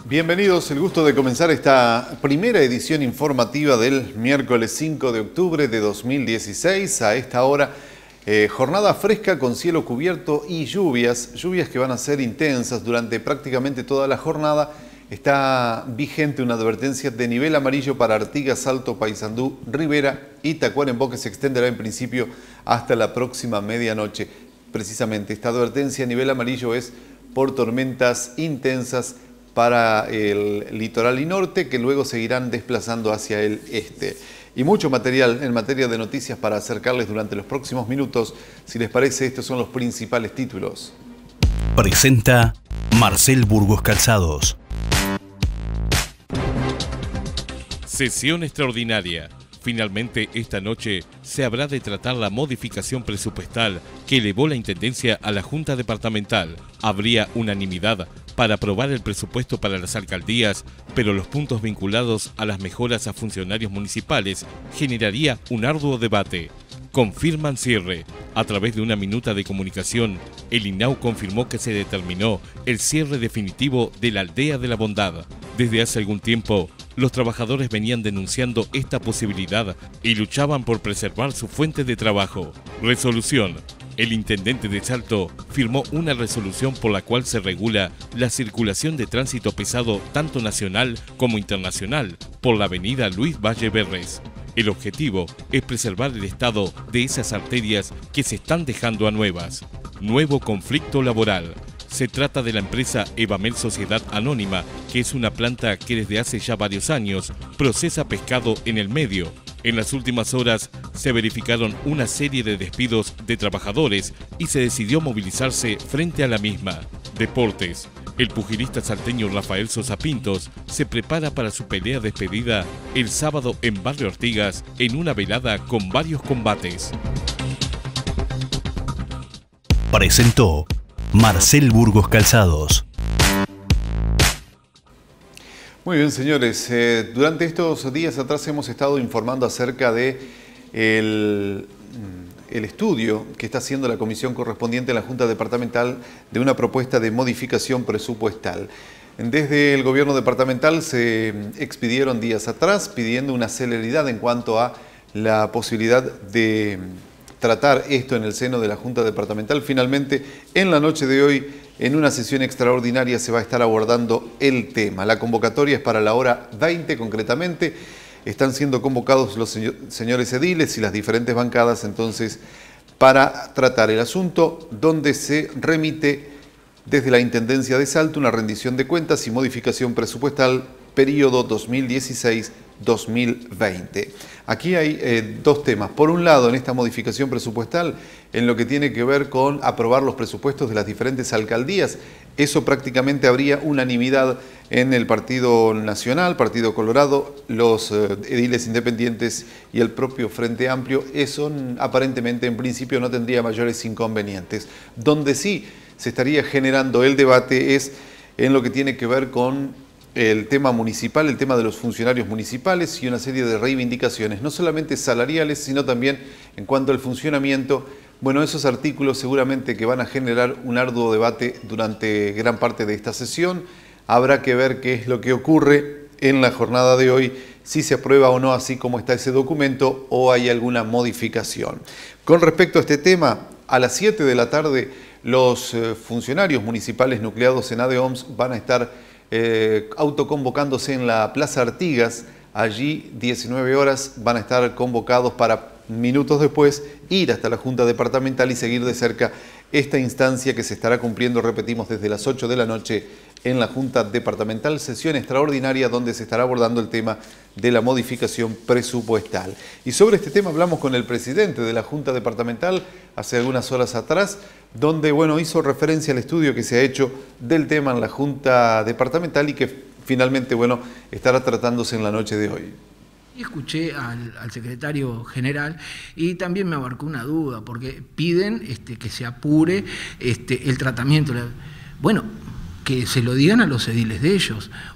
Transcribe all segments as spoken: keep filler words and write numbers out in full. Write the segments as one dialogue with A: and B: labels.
A: Bienvenidos, el gusto de comenzar esta primera edición informativa del miércoles cinco de octubre de dos mil dieciséis. A esta hora, eh, jornada fresca con cielo cubierto y lluvias, lluvias que van a ser intensas durante prácticamente toda la jornada. Está vigente una advertencia de nivel amarillo para Artigas, Salto, Paysandú, Rivera y Tacuarembó, que se extenderá en principio hasta la próxima medianoche. Precisamente esta advertencia a nivel amarillo es por tormentas intensas para el litoral y norte, que luego seguirán desplazando hacia el este. Y mucho material en materia de noticias para acercarles durante los próximos minutos. Si les parece, estos son los principales títulos.
B: Presenta Marcel Burgos Calzados.
C: Sesión extraordinaria. Finalmente, esta noche se habrá de tratar la modificación presupuestal que elevó la Intendencia a la Junta Departamental. Habría unanimidad para aprobar el presupuesto para las alcaldías, pero los puntos vinculados a las mejoras a funcionarios municipales generaría un arduo debate. Confirman cierre. A través de una minuta de comunicación, el I N A U confirmó que se determinó el cierre definitivo de la Aldea de la Bondad. Desde hace algún tiempo, los trabajadores venían denunciando esta posibilidad y luchaban por preservar su fuente de trabajo. Resolución. El intendente de Salto firmó una resolución por la cual se regula la circulación de tránsito pesado tanto nacional como internacional por la avenida Luis Valle Berres. El objetivo es preservar el estado de esas arterias que se están dejando a nuevas. Nuevo conflicto laboral. Se trata de la empresa Evamel Sociedad Anónima, que es una planta que desde hace ya varios años procesa pescado en el medio. En las últimas horas se verificaron una serie de despidos de trabajadores y se decidió movilizarse frente a la misma. Deportes. El pugilista salteño Rafael Sosa Pintos se prepara para su pelea despedida el sábado en Barrio Artigas en una velada con varios combates.
B: Presentó Marcel Burgos Calzados.
A: Muy bien, señores. Eh, durante estos días atrás hemos estado informando acerca de el, el estudio que está haciendo la comisión correspondiente a la Junta Departamental de una propuesta de modificación presupuestal. Desde el gobierno departamental se expidieron días atrás pidiendo una celeridad en cuanto a la posibilidad de tratar esto en el seno de la Junta Departamental. Finalmente, en la noche de hoy, en una sesión extraordinaria se va a estar abordando el tema. La convocatoria es para la hora veinte concretamente. Están siendo convocados los señores ediles y las diferentes bancadas entonces para tratar el asunto, donde se remite desde la Intendencia de Salto una rendición de cuentas y modificación presupuestal periodo dos mil dieciséis dos mil veinte. Aquí hay eh, dos temas. Por un lado, en esta modificación presupuestal, en lo que tiene que ver con aprobar los presupuestos de las diferentes alcaldías, eso prácticamente habría unanimidad en el Partido Nacional, Partido Colorado, los eh, ediles independientes y el propio Frente Amplio. Eso aparentemente en principio no tendría mayores inconvenientes. Donde sí se estaría generando el debate es en lo que tiene que ver con el tema municipal, el tema de los funcionarios municipales y una serie de reivindicaciones, no solamente salariales, sino también en cuanto al funcionamiento. Bueno, esos artículos seguramente que van a generar un arduo debate durante gran parte de esta sesión. Habrá que ver qué es lo que ocurre en la jornada de hoy, si se aprueba o no así como está ese documento o hay alguna modificación. Con respecto a este tema, a las siete de la tarde los funcionarios municipales nucleados en ADEOMS van a estar Eh, autoconvocándose en la Plaza Artigas. Allí diecinueve horas van a estar convocados para minutos después ir hasta la Junta Departamental y seguir de cerca esta instancia que se estará cumpliendo, repetimos, desde las ocho de la noche en la Junta Departamental, sesión extraordinaria donde se estará abordando el tema de la modificación presupuestal. Y sobre este tema hablamos con el presidente de la Junta Departamental hace algunas horas atrás, donde bueno, hizo referencia al estudio que se ha hecho del tema en la Junta Departamental y que finalmente bueno, estará tratándose en la noche de hoy.
D: Escuché al, al secretario general y también me abarcó una duda, porque piden este, que se apure este, el tratamiento. Bueno, que se lo digan a los ediles de ellos.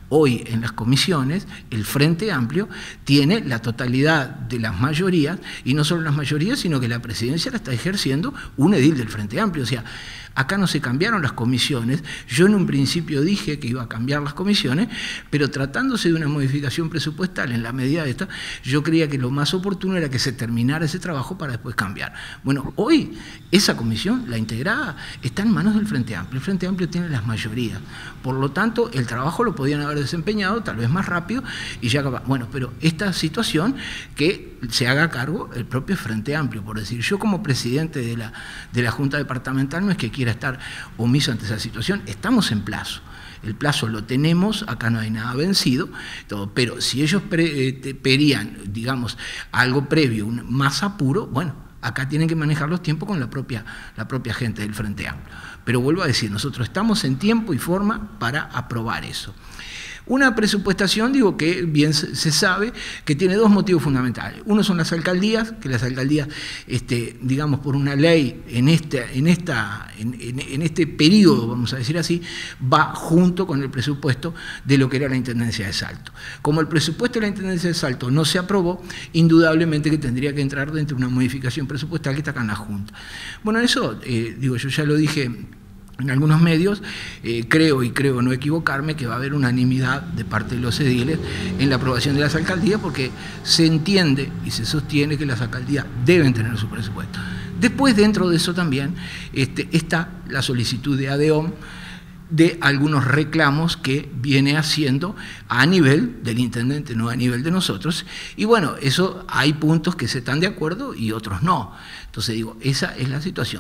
D: Hoy en las comisiones el Frente Amplio tiene la totalidad de las mayorías, y no solo las mayorías, sino que la presidencia la está ejerciendo un edil del Frente Amplio. O sea, acá no se cambiaron las comisiones. Yo en un principio dije que iba a cambiar las comisiones, pero tratándose de una modificación presupuestal en la medida de esta, yo creía que lo más oportuno era que se terminara ese trabajo para después cambiar. Bueno, hoy esa comisión, la integrada, está en manos del Frente Amplio. El Frente Amplio tiene las mayorías. Por lo tanto, el trabajo lo podían haber desempeñado tal vez más rápido y ya acaba. Bueno, pero esta situación que se haga cargo el propio Frente Amplio, por decir, yo como presidente de la, de la Junta Departamental no es que quiera estar omiso ante esa situación, estamos en plazo. El plazo lo tenemos, acá no hay nada vencido, todo, pero si ellos pre, eh, pedían, digamos, algo previo, un, más apuro, bueno, acá tienen que manejar los tiempos con la propia, la propia gente del Frente Amplio. Pero vuelvo a decir, nosotros estamos en tiempo y forma para aprobar eso. Una presupuestación, digo, que bien se sabe que tiene dos motivos fundamentales. Uno son las alcaldías, que las alcaldías, este, digamos, por una ley en este, en, esta, en, en, en este periodo, vamos a decir así, va junto con el presupuesto de lo que era la Intendencia de Salto. Como el presupuesto de la Intendencia de Salto no se aprobó, indudablemente que tendría que entrar dentro de una modificación presupuestal que está acá en la Junta. Bueno, eso, eh, digo, yo ya lo dije en algunos medios, eh, creo y creo no equivocarme que va a haber unanimidad de parte de los ediles en la aprobación de las alcaldías, porque se entiende y se sostiene que las alcaldías deben tener su presupuesto. Después, dentro de eso también este, está la solicitud de ADEOM de algunos reclamos que viene haciendo a nivel del intendente, no a nivel de nosotros, y bueno, eso hay puntos que se están de acuerdo y otros no. Entonces digo, esa es la situación.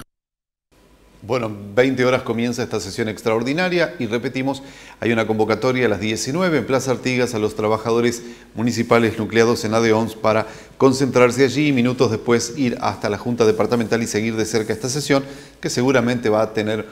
A: Bueno, veinte horas comienza esta sesión extraordinaria y repetimos, hay una convocatoria a las diecinueve en Plaza Artigas a los trabajadores municipales nucleados en ADEOM para concentrarse allí y minutos después ir hasta la Junta Departamental y seguir de cerca esta sesión, que seguramente va a tener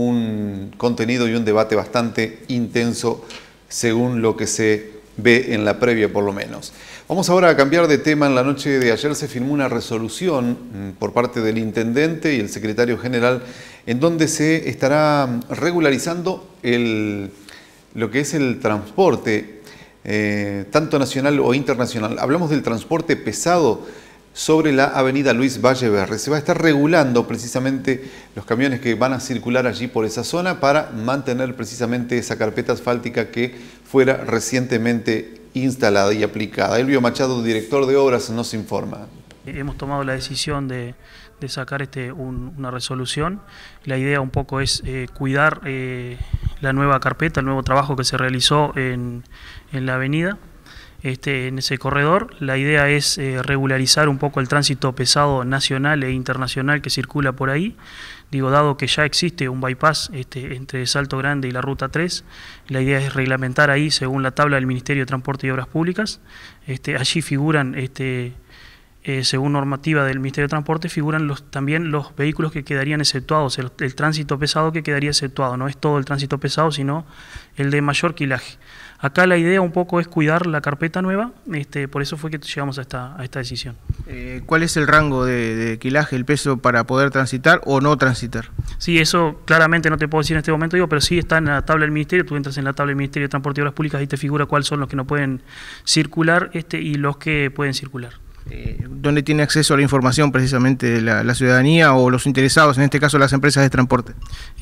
A: un contenido y un debate bastante intenso según lo que se ve en la previa por lo menos. Vamos ahora a cambiar de tema. En la noche de ayer se firmó una resolución por parte del intendente y el secretario general en donde se estará regularizando el, lo que es el transporte, eh, tanto nacional o internacional. Hablamos del transporte pesado sobre la avenida Luis Valleverre. Se va a estar regulando precisamente los camiones que van a circular allí por esa zona para mantener precisamente esa carpeta asfáltica que fuera recientemente instalada y aplicada. Elvio Machado, director de obras, nos informa.
E: Hemos tomado la decisión de, de sacar este, un, una resolución. La idea un poco es eh, cuidar eh, la nueva carpeta, el nuevo trabajo que se realizó en, en la avenida. Este, en ese corredor. La idea es eh, regularizar un poco el tránsito pesado nacional e internacional que circula por ahí. Digo, dado que ya existe un bypass este, entre Salto Grande y la Ruta tres, la idea es reglamentar ahí según la tabla del Ministerio de Transporte y Obras Públicas. Este, allí figuran, este, eh, según normativa del Ministerio de Transporte, figuran los, también los vehículos que quedarían exceptuados, el, el tránsito pesado que quedaría exceptuado. No es todo el tránsito pesado, sino el de mayor quilaje. Acá la idea un poco es cuidar la carpeta nueva, este, por eso fue que llegamos a esta, a esta decisión.
F: Eh, ¿Cuál es el rango de, de quilaje, el peso para poder transitar o no transitar?
E: Sí, eso claramente no te puedo decir en este momento, digo, pero sí está en la tabla del Ministerio. Tú entras en la tabla del Ministerio de Transporte y Obras Públicas y te figura cuáles son los que no pueden circular este, y los que pueden circular.
F: Eh, ¿Dónde tiene acceso a la información precisamente la, la ciudadanía o los interesados, en este caso las empresas de transporte?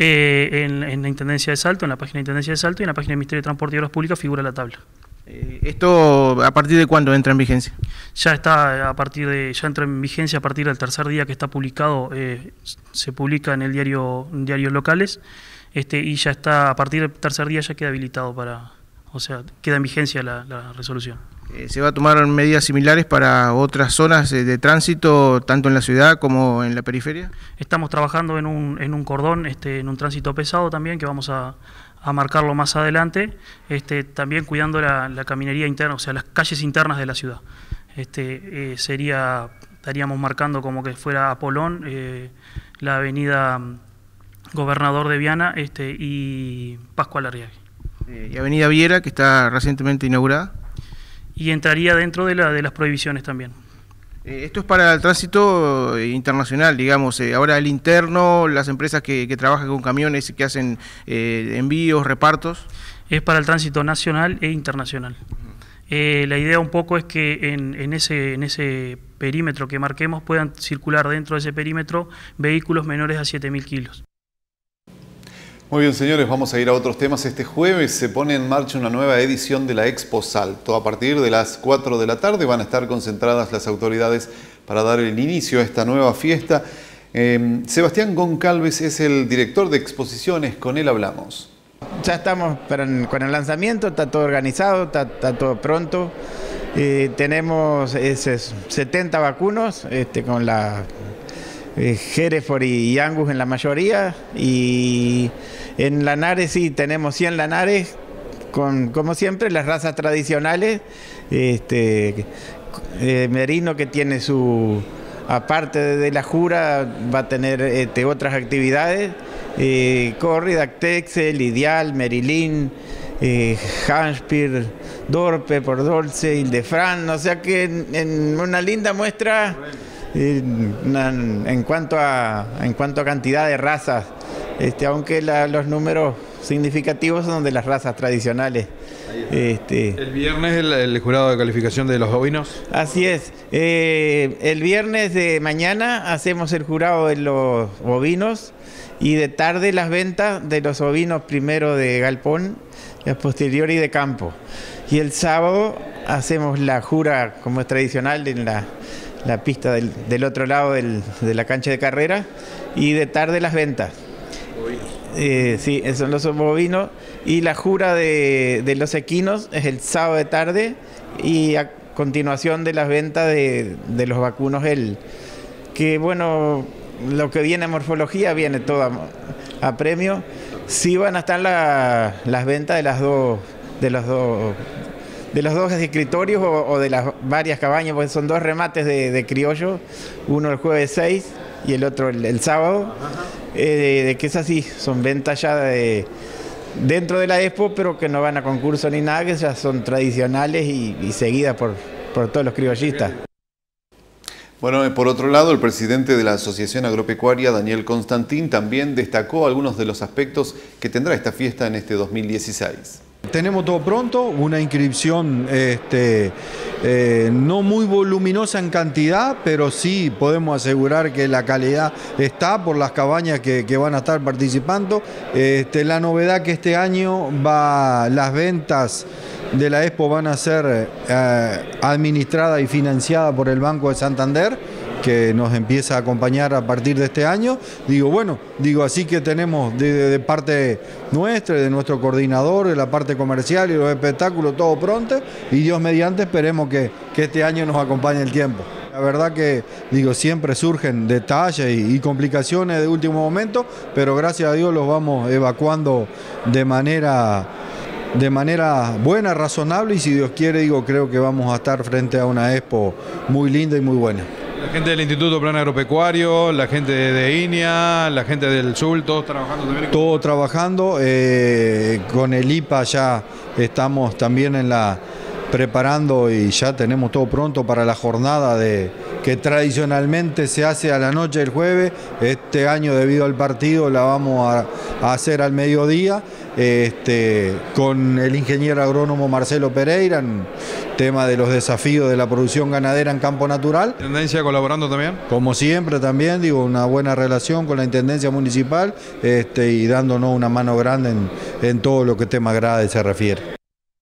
E: Eh, en, en la Intendencia de Salto, en la página de Intendencia de Salto y en la página del Ministerio de Transporte y Obras Públicas figura la tabla.
F: Eh, ¿Esto a partir de cuándo entra en vigencia?
E: Ya está a partir de, ya entra en vigencia a partir del tercer día que está publicado, eh, se publica en el diario, en diarios locales, este, y ya está, a partir del tercer día ya queda habilitado para, o sea, queda en vigencia la, la resolución.
F: ¿Se va a tomar medidas similares para otras zonas de tránsito, tanto en la ciudad como en la periferia?
E: Estamos trabajando en un, en un cordón, este, en un tránsito pesado también, que vamos a, a marcarlo más adelante, este, también cuidando la, la caminería interna, o sea, las calles internas de la ciudad. Este, eh, sería, estaríamos marcando como que fuera Apolón, eh, la avenida Gobernador de Viana este, y Pascual Arriague.
F: Eh, ¿Y avenida Viera, que está recientemente inaugurada?
E: Y entraría dentro de, la, de las prohibiciones también.
F: Eh, esto es para el tránsito internacional, digamos. Eh, ahora el interno, las empresas que, que trabajan con camiones y que hacen eh, envíos, repartos.
E: Es para el tránsito nacional e internacional. Eh, la idea un poco es que en, en, ese, en ese perímetro que marquemos puedan circular dentro de ese perímetro vehículos menores a siete mil kilos.
A: Muy bien, señores, vamos a ir a otros temas. Este jueves se pone en marcha una nueva edición de la Expo Salto. A partir de las cuatro de la tarde van a estar concentradas las autoridades para dar el inicio a esta nueva fiesta. Eh, Sebastián Goncalves es el director de exposiciones, con él hablamos.
G: Ya estamos para, con el lanzamiento, está todo organizado, está, está todo pronto. Eh, tenemos esos setenta vacunos este, con la eh, Hereford y Angus en la mayoría, y en Lanares sí tenemos cien Lanares, con, como siempre, las razas tradicionales. Este, eh, Merino, que tiene su, aparte de la jura, va a tener este, otras actividades. Eh, Corrida, Texel, Ideal, Merilín, eh, Hanspear, Dorpe, Pordolce, Ildefran, o sea que en, en una linda muestra eh, una, en, cuanto a, en cuanto a cantidad de razas, este, aunque la, los números significativos son de las razas tradicionales. Este,
H: ¿El viernes el, el jurado de calificación de los bovinos?
G: Así es. Eh, el viernes de mañana hacemos el jurado de los bovinos, y de tarde las ventas de los ovinos, primero de galpón y a posteriori de campo. Y el sábado hacemos la jura, como es tradicional, en la, la pista del, del otro lado del, de la cancha de carrera, y de tarde las ventas. Eh, sí, esos son los bovinos. Y la jura de, de los equinos es el sábado de tarde, y a continuación de las ventas de, de los vacunos, el que bueno... Lo que viene a morfología viene todo a, a premio. Sí van a estar la, las ventas de las dos, de los dos, de los dos escritorios o, o de las varias cabañas, porque son dos remates de, de criollo, uno el jueves seis y el otro el, el sábado. Eh, de, de que es así, son ventas ya de, dentro de la Expo, pero que no van a concurso ni nada, que ya son tradicionales y, y seguidas por, por todos los criollistas.
A: Bueno, por otro lado, el presidente de la Asociación Agropecuaria, Daniel Constantín, también destacó algunos de los aspectos que tendrá esta fiesta en este dos mil dieciséis.
I: Tenemos todo pronto, una inscripción este, eh, no muy voluminosa en cantidad, pero sí podemos asegurar que la calidad está por las cabañas que, que van a estar participando. Este, la novedad que este año va, las ventas de la Expo van a ser eh, administradas y financiadas por el Banco de Santander, que nos empieza a acompañar a partir de este año. Digo, bueno, digo, así que tenemos de, de, de parte nuestra, de nuestro coordinador, de la parte comercial y los espectáculos, todo pronto, y Dios mediante esperemos que, que este año nos acompañe el tiempo. La verdad que, digo, siempre surgen detalles y, y complicaciones de último momento, pero gracias a Dios los vamos evacuando de manera... de manera buena, razonable, y si Dios quiere, digo, creo que vamos a estar frente a una Expo muy linda y muy buena.
H: La gente del Instituto Plan Agropecuario, la gente de I N A A, la gente del S U L, todos trabajando también.
I: Todos trabajando, eh, con el I P A ya estamos también en la preparando y ya tenemos todo pronto para la jornada de que tradicionalmente se hace a la noche del jueves. Este año, debido al partido, la vamos a, a hacer al mediodía, este, con el ingeniero agrónomo Marcelo Pereira, en tema de los desafíos de la producción ganadera en campo natural.
H: ¿Intendencia colaborando también?
I: Como siempre también, digo, una buena relación con la Intendencia Municipal, este, y dándonos una mano grande en, en todo lo que tema agrade se refiere.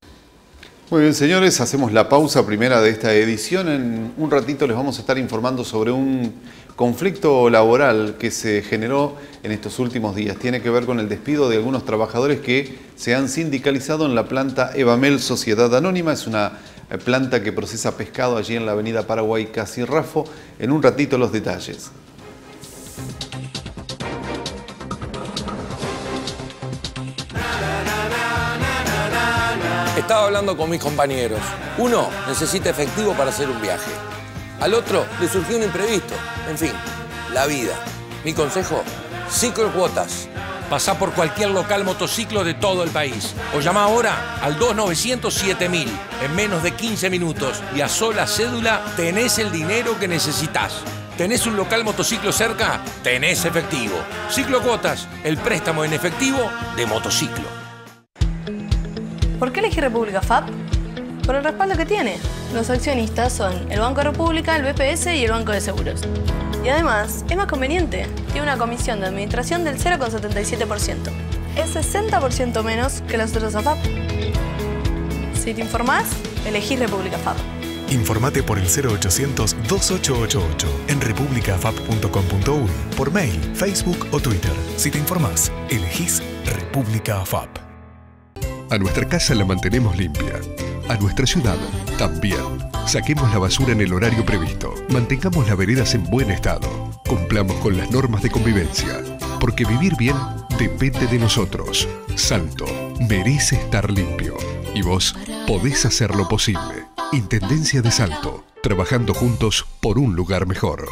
A: Muy bien, señores, hacemos la pausa primera de esta edición. En un ratito les vamos a estar informando sobre un conflicto laboral que se generó en estos últimos días. Tiene que ver con el despido de algunos trabajadores que se han sindicalizado en la planta Evamel Sociedad Anónima. Es una planta que procesa pescado allí en la avenida Paraguay Casi Rafo. En un ratito los detalles.
J: Estaba hablando con mis compañeros. Uno necesita efectivo para hacer un viaje. Al otro le surgió un imprevisto. En fin, la vida. Mi consejo, Ciclocuotas.
K: Pasá por cualquier local motociclo de todo el país. O llama ahora al dos novecientos siete mil. En menos de quince minutos y a sola cédula tenés el dinero que necesitas. ¿Tenés un local motociclo cerca? Tenés efectivo. Ciclocuotas, el préstamo en efectivo de motociclo.
L: ¿Por qué elegí República F A P? Por el respaldo que tiene. Los accionistas son el Banco República, el B P S y el Banco de Seguros. Y además, es más conveniente. Tiene una comisión de administración del cero coma setenta y siete por ciento. Es sesenta por ciento menos que las otras A F A P. Si te informás, elegís República F A P.
M: Informate por el cero ochocientos, dos ocho ocho ocho en republica f a p punto com punto u y por mail, Facebook o Twitter. Si te informás, elegís República F A P.
N: A nuestra casa la mantenemos limpia. A nuestra ciudad también. Saquemos la basura en el horario previsto. Mantengamos las veredas en buen estado. Cumplamos con las normas de convivencia. Porque vivir bien depende de nosotros. Salto merece estar limpio. Y vos podés hacer lo posible. Intendencia de Salto. Trabajando juntos por un lugar mejor.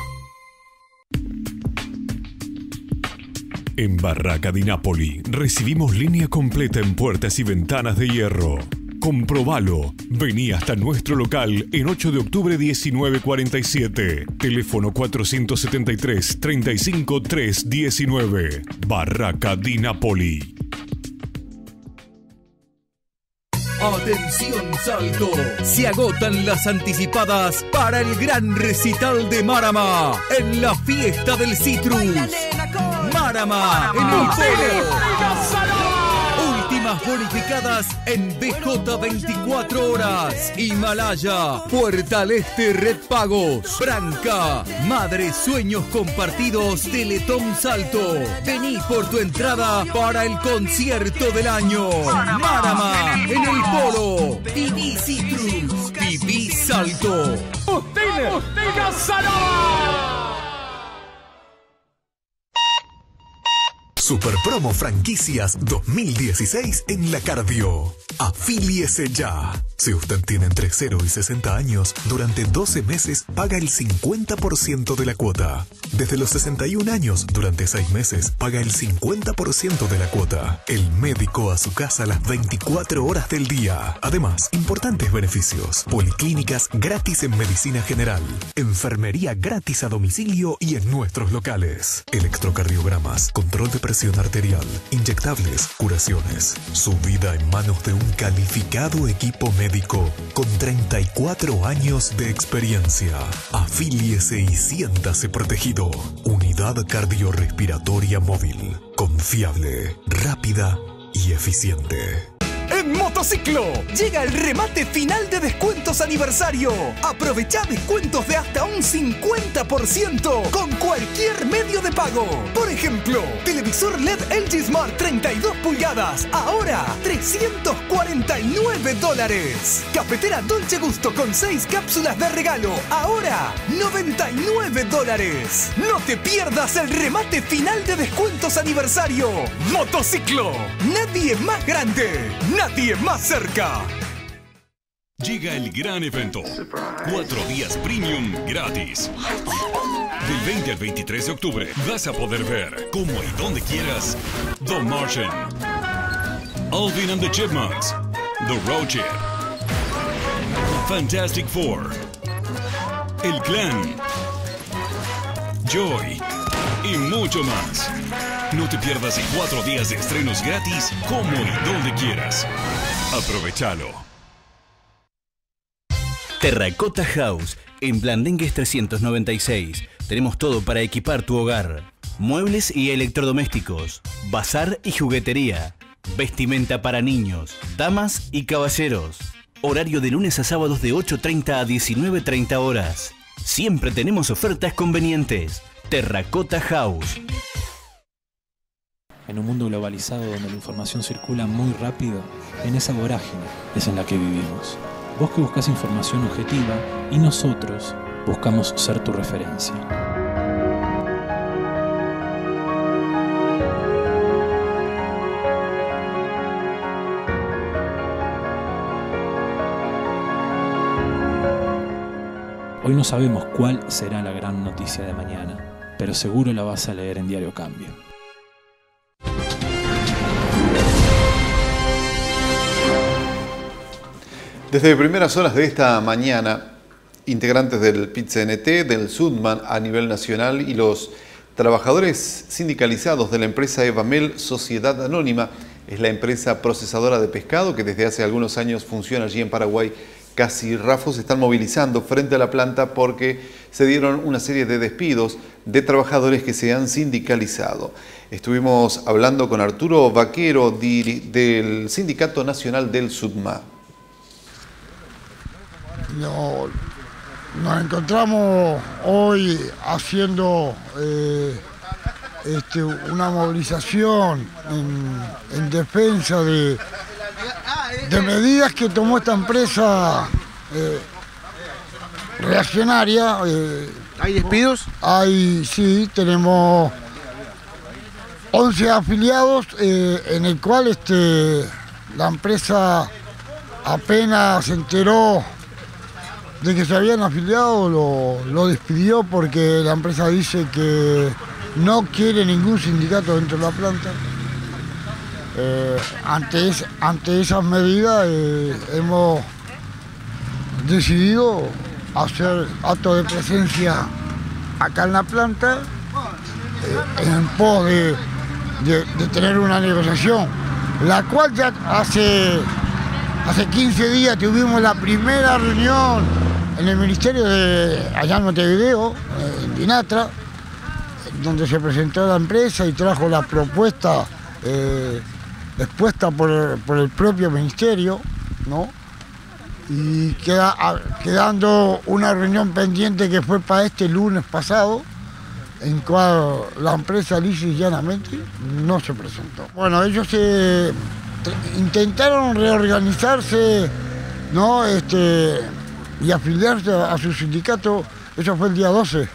O: En Barraca di Napoli recibimos línea completa en puertas y ventanas de hierro. Comprobalo. Vení hasta nuestro local en ocho de octubre diecinueve cuarenta y siete. Teléfono cuatrocientos setenta y tres, treinta y cinco, trescientos diecinueve. Barraca di Napoli.
P: Atención Salto, se agotan las anticipadas para el gran recital de Marama en la fiesta del Citrus. Marama en el Polo. Últimas bonificadas en B J veinticuatro horas. Himalaya, Puerta al Este Red Pagos, Branca, Madre Sueños Compartidos, Teletón Salto. Vení por tu entrada para el concierto del año. Marama en el Polo. Viví Citrus, viví Salto.
Q: ¡Usted, Salama!
M: Super Promo Franquicias dos mil dieciséis en La Cardio. Afíliese ya. Si usted tiene entre cero y sesenta años, durante doce meses paga el cincuenta por ciento de la cuota. Desde los sesenta y un años, durante seis meses, paga el cincuenta por ciento de la cuota. El médico a su casa las veinticuatro horas del día. Además, importantes beneficios. Policlínicas gratis en medicina general. Enfermería gratis a domicilio y en nuestros locales. Electrocardiogramas, control de presión arterial, inyectables, curaciones. Su vida en manos de un calificado equipo médico con treinta y cuatro años de experiencia. Afíliese y siéntase protegido. Unidad cardiorrespiratoria móvil. Confiable, rápida y eficiente.
P: En Motociclo llega el remate final de descuentos aniversario. Aprovecha descuentos de hasta un cincuenta por ciento con cualquier medio de pago. Por ejemplo, televisor L E D L G Smart treinta y dos pulgadas, ahora trescientos cuarenta y nueve dólares. Cafetera Dolce Gusto con seis cápsulas de regalo, ahora noventa y nueve dólares. No te pierdas el remate final de descuentos aniversario. Motociclo, nadie más grande. Nadie más cerca.
O: Llega el gran evento. Cuatro días premium gratis. Del veinte al veintitrés de octubre vas a poder ver, como y donde quieras, The Martian, Alvin and the Chipmunks, The Roadship, Fantastic Four, El Clan, Joy y mucho más. No te pierdas en cuatro días de estrenos gratis, como y donde quieras. Aprovechalo.
B: Terracota House, en Blandengues trescientos noventa y seis. Tenemos todo para equipar tu hogar. Muebles y electrodomésticos, bazar y juguetería, vestimenta para niños, damas y caballeros. Horario de lunes a sábados de ocho treinta a diecinueve treinta horas. Siempre tenemos ofertas convenientes. Terracota House.
R: En un mundo globalizado donde la información circula muy rápido, en esa vorágine es en la que vivimos. Vos que buscas información objetiva y nosotros buscamos ser tu referencia. Hoy no sabemos cuál será la gran noticia de mañana, pero seguro la vas a leer en Diario Cambio.
A: Desde primeras horas de esta mañana, integrantes del P I T C N T, del Sudman a nivel nacional y los trabajadores sindicalizados de la empresa Evamel Sociedad Anónima es la empresa procesadora de pescado que desde hace algunos años funciona allí en Paraguay. Casirrafo se están movilizando frente a la planta porque se dieron una serie de despidos de trabajadores que se han sindicalizado. Estuvimos hablando con Arturo Vaquero del Sindicato Nacional del SUTMA.
S: No, nos encontramos hoy haciendo eh, este, una movilización en, en defensa de, de medidas que tomó esta empresa eh, reaccionaria. Eh,
F: ¿Hay despidos?
S: Hay, sí, tenemos once afiliados, eh, en el cual este, la empresa apenas se enteró de que se habían afiliado, lo, lo despidió porque la empresa dice que no quiere ningún sindicato dentro de la planta. Eh, ante, es, ante esas medidas eh, hemos decidido hacer acto de presencia acá en la planta eh, en pos de, de, de tener una negociación, la cual ya hace, hace quince días tuvimos la primera reunión en el Ministerio de allá en Montevideo, en Dinatra, donde se presentó la empresa y trajo la propuesta eh, expuesta por, por el propio Ministerio, ¿no? Y queda, quedando una reunión pendiente que fue para este lunes pasado, en cual la empresa lisa y llanamente no se presentó. Bueno, ellos se intentaron reorganizarse, ¿no? Este, y afiliarse a su sindicato, eso fue el día doce.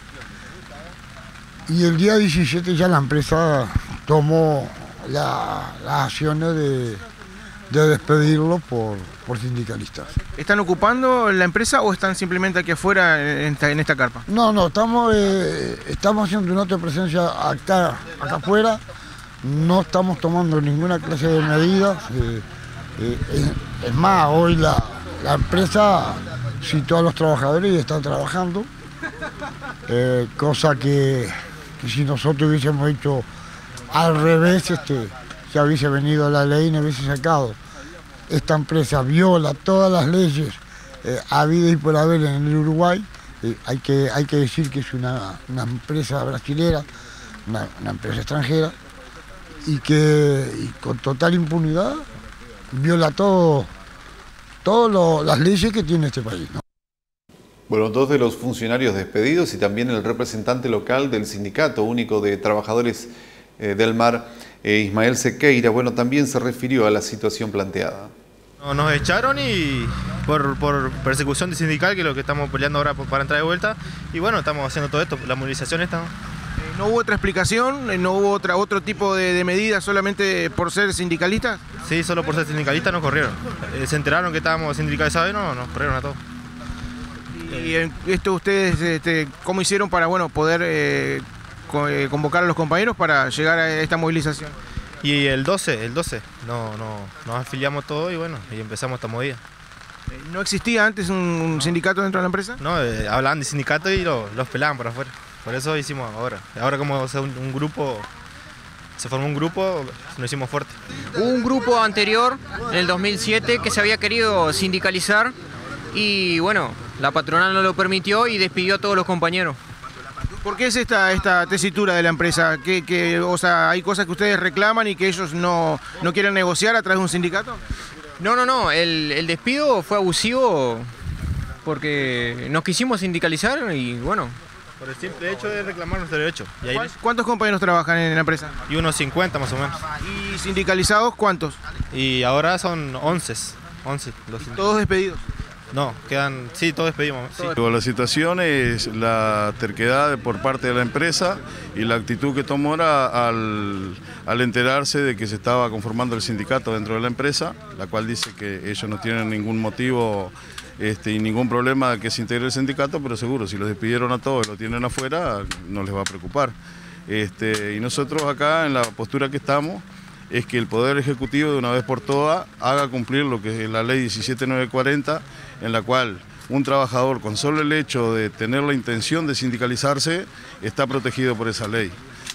S: Y el día diecisiete ya la empresa tomó la, las acciones de, de despedirlo por, por sindicalistas.
F: ¿Están ocupando la empresa o están simplemente aquí afuera en esta, en esta carpa?
S: No, no, estamos, eh, estamos haciendo una otra presencia acá, acá afuera. No estamos tomando ninguna clase de medidas. Eh, eh, es, es más, hoy la, la empresa citó a los trabajadores y están trabajando, eh, cosa que, que si nosotros hubiésemos hecho al revés, este, ya hubiese venido la ley y no hubiese sacado. Esta empresa viola todas las leyes eh, habidas y por haber en el Uruguay. Eh, hay, que, hay que decir que es una, una empresa brasilera, una, una empresa extranjera, y que y con total impunidad viola todo. todas las leyes que tiene este país, ¿no?
A: Bueno, dos de los funcionarios despedidos y también el representante local del Sindicato Único de Trabajadores eh, del Mar, eh, Ismael Sequeira, bueno, también se refirió a la situación planteada.
T: Nos echaron y por, por persecución sindical, que es lo que estamos peleando ahora para entrar de vuelta, y bueno, estamos haciendo todo esto, la movilización esta.
F: ¿No hubo otra explicación? ¿No hubo otra, otro tipo de, de medidas solamente por ser sindicalistas?
T: Sí, solo por ser sindicalistas nos corrieron. Eh, se enteraron que estábamos sindicalizados y no, nos corrieron a todos.
F: ¿Y esto ustedes este, cómo hicieron para bueno, poder eh, convocar a los compañeros para llegar a esta movilización?
T: Y el doce, el doce, no, no, nos afiliamos todos y bueno, y empezamos esta movida.
F: ¿No existía antes un sindicato dentro de la empresa?
T: No, eh, hablaban de sindicato y lo, los pelaban por afuera. Por eso hicimos ahora. Ahora como o sea, un, un grupo, se formó un grupo, nos hicimos fuerte.
U: Hubo un grupo anterior, en el dos mil siete, que se había querido sindicalizar y bueno, la patronal no lo permitió y despidió a todos los compañeros.
F: ¿Por qué es esta, esta tesitura de la empresa? ¿Que, que, o sea, ¿hay cosas que ustedes reclaman y que ellos no, no quieren negociar a través de un sindicato?
U: No, no, no. El, el despido fue abusivo porque nos quisimos sindicalizar y bueno...
T: Por el simple hecho de reclamar nuestro derecho. Y ahí...
F: ¿Cuántos compañeros trabajan en la empresa?
T: Y unos cincuenta más o menos.
F: ¿Y sindicalizados cuántos?
T: Y ahora son once. once los
F: ¿Todos despedidos?
T: No, quedan, sí, todos despedimos. Sí.
V: La situación es la terquedad por parte de la empresa y la actitud que tomó era al, al enterarse de que se estaba conformando el sindicato dentro de la empresa, la cual dice que ellos no tienen ningún motivo este, y ningún problema de que se integre el sindicato, pero seguro, si los despidieron a todos y lo tienen afuera, no les va a preocupar. Este, y nosotros acá, en la postura que estamos, es que el Poder Ejecutivo de una vez por todas haga cumplir lo que es la ley diecisiete mil novecientos cuarenta, en la cual un trabajador con solo el hecho de tener la intención de sindicalizarse está protegido por esa ley.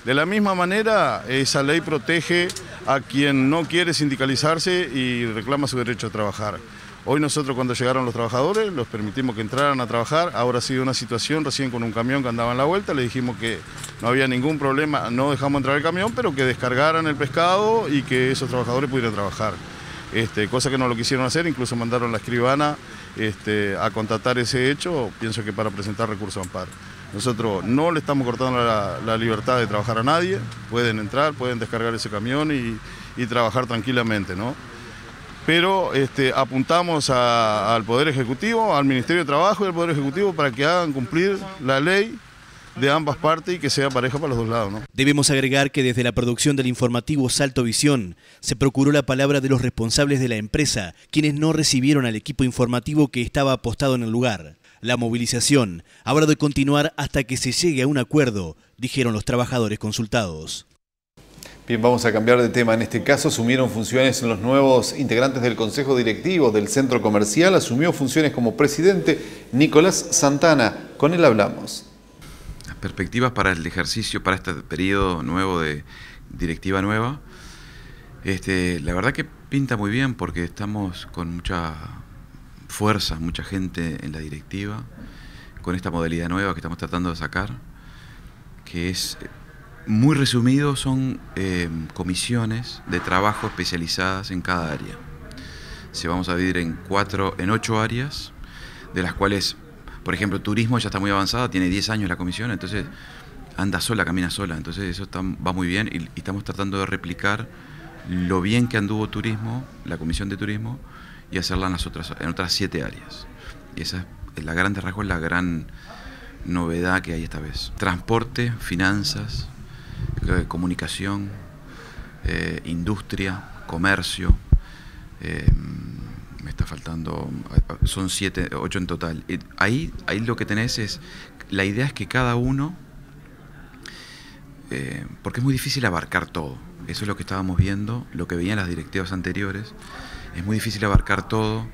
V: De la misma manera, esa ley protege a quien no quiere sindicalizarse y reclama su derecho a trabajar. Hoy nosotros, cuando llegaron los trabajadores, los permitimos que entraran a trabajar. Ahora ha sido una situación recién con un camión que andaba en la vuelta, le dijimos que no había ningún problema, no dejamos entrar el camión, pero que descargaran el pescado y que esos trabajadores pudieran trabajar. Este, cosa que no lo quisieron hacer, incluso mandaron a la escribana este, a constatar ese hecho, pienso que para presentar recurso de amparo. Nosotros no le estamos cortando la, la libertad de trabajar a nadie, pueden entrar, pueden descargar ese camión y, y trabajar tranquilamente, ¿no? Pero este, apuntamos a, al Poder Ejecutivo, al Ministerio de Trabajo y al Poder Ejecutivo para que hagan cumplir la ley de ambas partes y que sea pareja para los dos lados, ¿no?
B: Debemos agregar que desde la producción del informativo Salto Visión se procuró la palabra de los responsables de la empresa, quienes no recibieron al equipo informativo que estaba apostado en el lugar. La movilización habrá de continuar hasta que se llegue a un acuerdo, dijeron los trabajadores consultados.
A: Bien, vamos a cambiar de tema. En este caso asumieron funciones los nuevos integrantes del Consejo Directivo del Centro Comercial. Asumió funciones como presidente Nicolás Santana. Con él hablamos.
C: Las perspectivas para el ejercicio, para este periodo nuevo de directiva nueva, este, la verdad que pinta muy bien porque estamos con mucha fuerza, mucha gente en la directiva, con esta modalidad nueva que estamos tratando de sacar, que es... Muy resumido, son eh, comisiones de trabajo especializadas en cada área. Se vamos a dividir en cuatro, en ocho áreas, de las cuales, por ejemplo, turismo ya está muy avanzada, tiene diez años la comisión, entonces anda sola, camina sola, entonces eso está, va muy bien y, y estamos tratando de replicar lo bien que anduvo turismo, la comisión de turismo, y hacerla en las otras, en otras siete áreas. Y esa es la gran rasgo, es la gran novedad que hay esta vez. Transporte, finanzas, comunicación, eh, industria, comercio, eh, me está faltando, son siete, ocho en total. Ahí, ahí lo que tenés es, la idea es que cada uno, eh, porque es muy difícil abarcar todo, eso es lo que estábamos viendo, lo que veían las directivas anteriores, es muy difícil abarcar todo.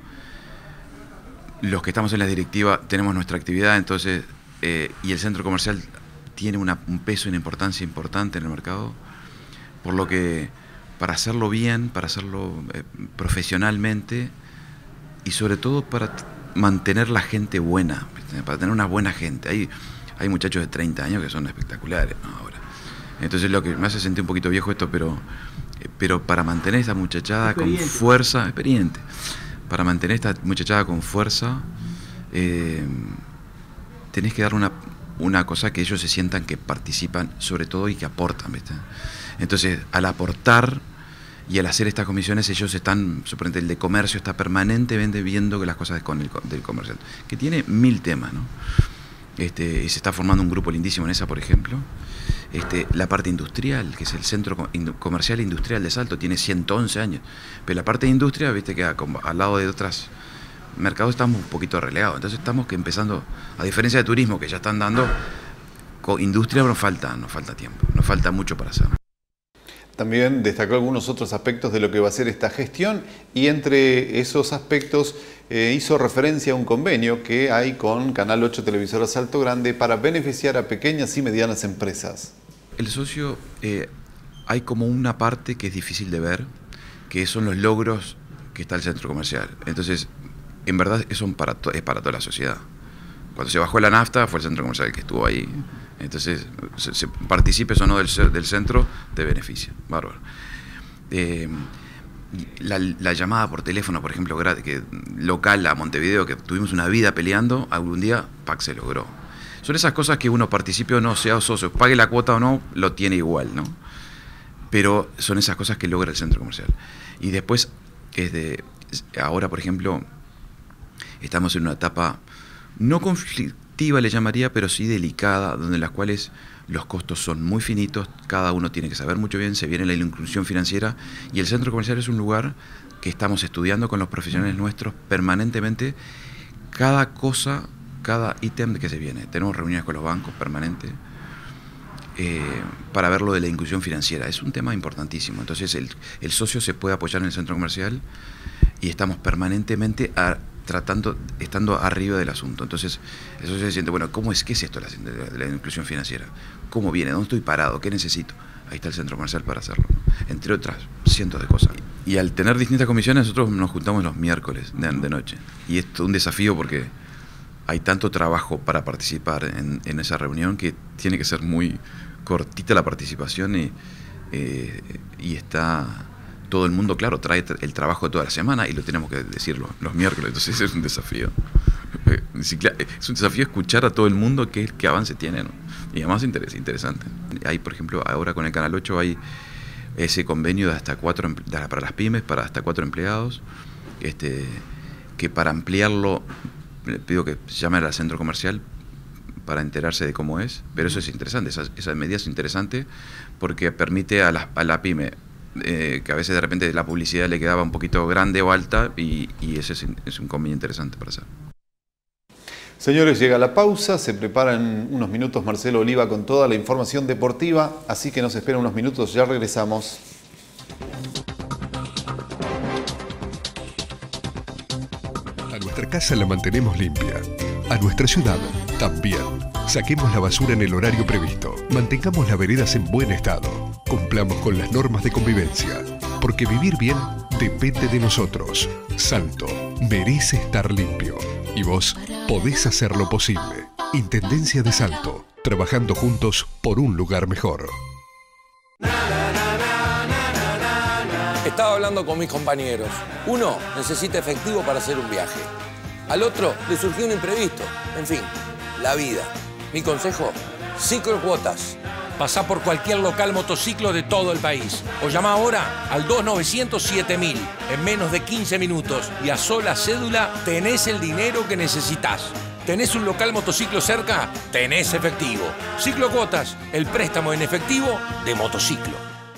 C: Los que estamos en la directiva tenemos nuestra actividad, entonces, eh, y el centro comercial tiene una, un peso y una importancia importante en el mercado, por lo que para hacerlo bien, para hacerlo eh, profesionalmente y sobre todo para mantener la gente buena, para tener una buena gente. Hay, hay muchachos de treinta años que son espectaculares, ¿no? Ahora. Entonces lo que me hace sentir un poquito viejo esto, pero, eh, pero para mantener esta muchachada experiente. Con fuerza, experiente, para mantener esta muchachada con fuerza, eh, tenés que dar una... una cosa que ellos se sientan que participan sobre todo y que aportan, ¿viste? Entonces, al aportar y al hacer estas comisiones, ellos están, suponete, el de comercio está permanentemente viendo que las cosas con el del comercial, que tiene mil temas, ¿no? Este, y se está formando un grupo lindísimo en esa, por ejemplo. Este, la parte industrial, que es el Centro Comercial e Industrial de Salto, tiene ciento once años, pero la parte de industria, viste, que al lado de otras mercados estamos un poquito relegados, entonces estamos que empezando, a diferencia de turismo que ya están dando, con industria nos falta, nos falta tiempo, nos falta mucho para hacer.
A: También destacó algunos otros aspectos de lo que va a ser esta gestión y entre esos aspectos eh, hizo referencia a un convenio que hay con Canal ocho Televisora Salto Grande para beneficiar a pequeñas y medianas empresas.
C: El socio, eh, hay como una parte que es difícil de ver, que son los logros que está el centro comercial. Entonces, en verdad eso es para, es para toda la sociedad. Cuando se bajó la nafta fue el centro comercial el que estuvo ahí. Entonces, se, se participes o no del, del centro, te beneficia. Bárbaro. Eh, la, la llamada por teléfono, por ejemplo, que, local a Montevideo, que tuvimos una vida peleando, algún día, P A C se logró. Son esas cosas que uno participe o no, sea socio, pague la cuota o no, lo tiene igual, ¿no? Pero son esas cosas que logra el centro comercial. Y después, es de, ahora, por ejemplo, estamos en una etapa no conflictiva, le llamaría, pero sí delicada, donde en las cuales los costos son muy finitos, cada uno tiene que saber mucho bien, se viene la inclusión financiera, y el centro comercial es un lugar que estamos estudiando con los profesionales nuestros permanentemente, cada cosa, cada ítem que se viene. Tenemos reuniones con los bancos permanentes eh, para ver lo de la inclusión financiera. Es un tema importantísimo. Entonces el, el socio se puede apoyar en el centro comercial y estamos permanentemente a, tratando, estando arriba del asunto. Entonces, eso se siente, bueno, ¿cómo es, qué es esto de la, de la inclusión financiera? ¿Cómo viene? ¿Dónde estoy parado? ¿Qué necesito? Ahí está el centro comercial para hacerlo, entre otras cientos de cosas. Y al tener distintas comisiones, nosotros nos juntamos los miércoles de, de noche. Y es todo un desafío porque hay tanto trabajo para participar en, en esa reunión que tiene que ser muy cortita la participación y, eh, y está todo el mundo, claro, trae el trabajo de toda la semana y lo tenemos que decir los, los miércoles. Entonces es un desafío. Es un desafío escuchar a todo el mundo qué, qué avance tiene, ¿no? Y además es interesante. Hay, por ejemplo, ahora con el Canal ocho hay ese convenio de hasta cuatro para las pymes, para hasta cuatro empleados, este, que para ampliarlo, le pido que se llame al centro comercial para enterarse de cómo es, pero eso es interesante, esa, esa medida es interesante porque permite a la, a la pyme, eh, que a veces de repente la publicidad le quedaba un poquito grande o alta, y, y ese es, es un convenio interesante para hacer.
A: Señores, llega la pausa, se preparan unos minutos Marcelo Oliva con toda la información deportiva, así que nos esperan unos minutos, ya regresamos.
N: A nuestra casa la mantenemos limpia, a nuestra ciudad también. Saquemos la basura en el horario previsto, mantengamos las veredas en buen estado, cumplamos con las normas de convivencia, porque vivir bien depende de nosotros. Salto merece estar limpio. Y vos podés hacerlo posible. Intendencia de Salto, trabajando juntos por un lugar mejor.
J: Estaba hablando con mis compañeros. Uno necesita efectivo para hacer un viaje. Al otro le surgió un imprevisto. En fin, la vida. Mi consejo, Ciclocuotas.
K: Pasá por cualquier local motociclo de todo el país. O llama ahora al dos novecientos siete mil. En menos de quince minutos y a sola cédula tenés el dinero que necesitas. ¿Tenés un local motociclo cerca? Tenés efectivo. Ciclocuotas, el préstamo en efectivo de motociclo.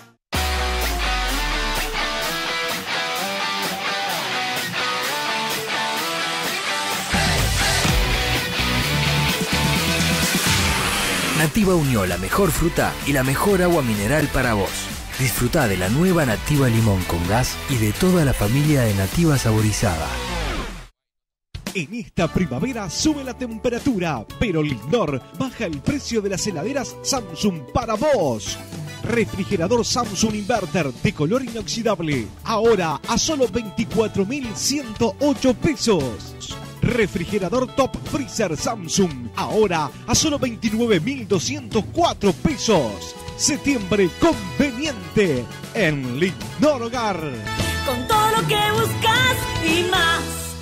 D: Nativa unió la mejor fruta y la mejor agua mineral para vos. Disfrutá de la nueva Nativa Limón con gas y de toda la familia de Nativa saborizada.
E: En esta primavera sube la temperatura, pero Lindor baja el precio de las heladeras Samsung para vos. Refrigerador Samsung Inverter de color inoxidable, ahora a solo veinticuatro mil ciento ocho pesos. Refrigerador Top Freezer Samsung, ahora a solo veintinueve mil doscientos cuatro pesos. Septiembre conveniente en Lindor Hogar.
W: Con todo lo que buscas y más.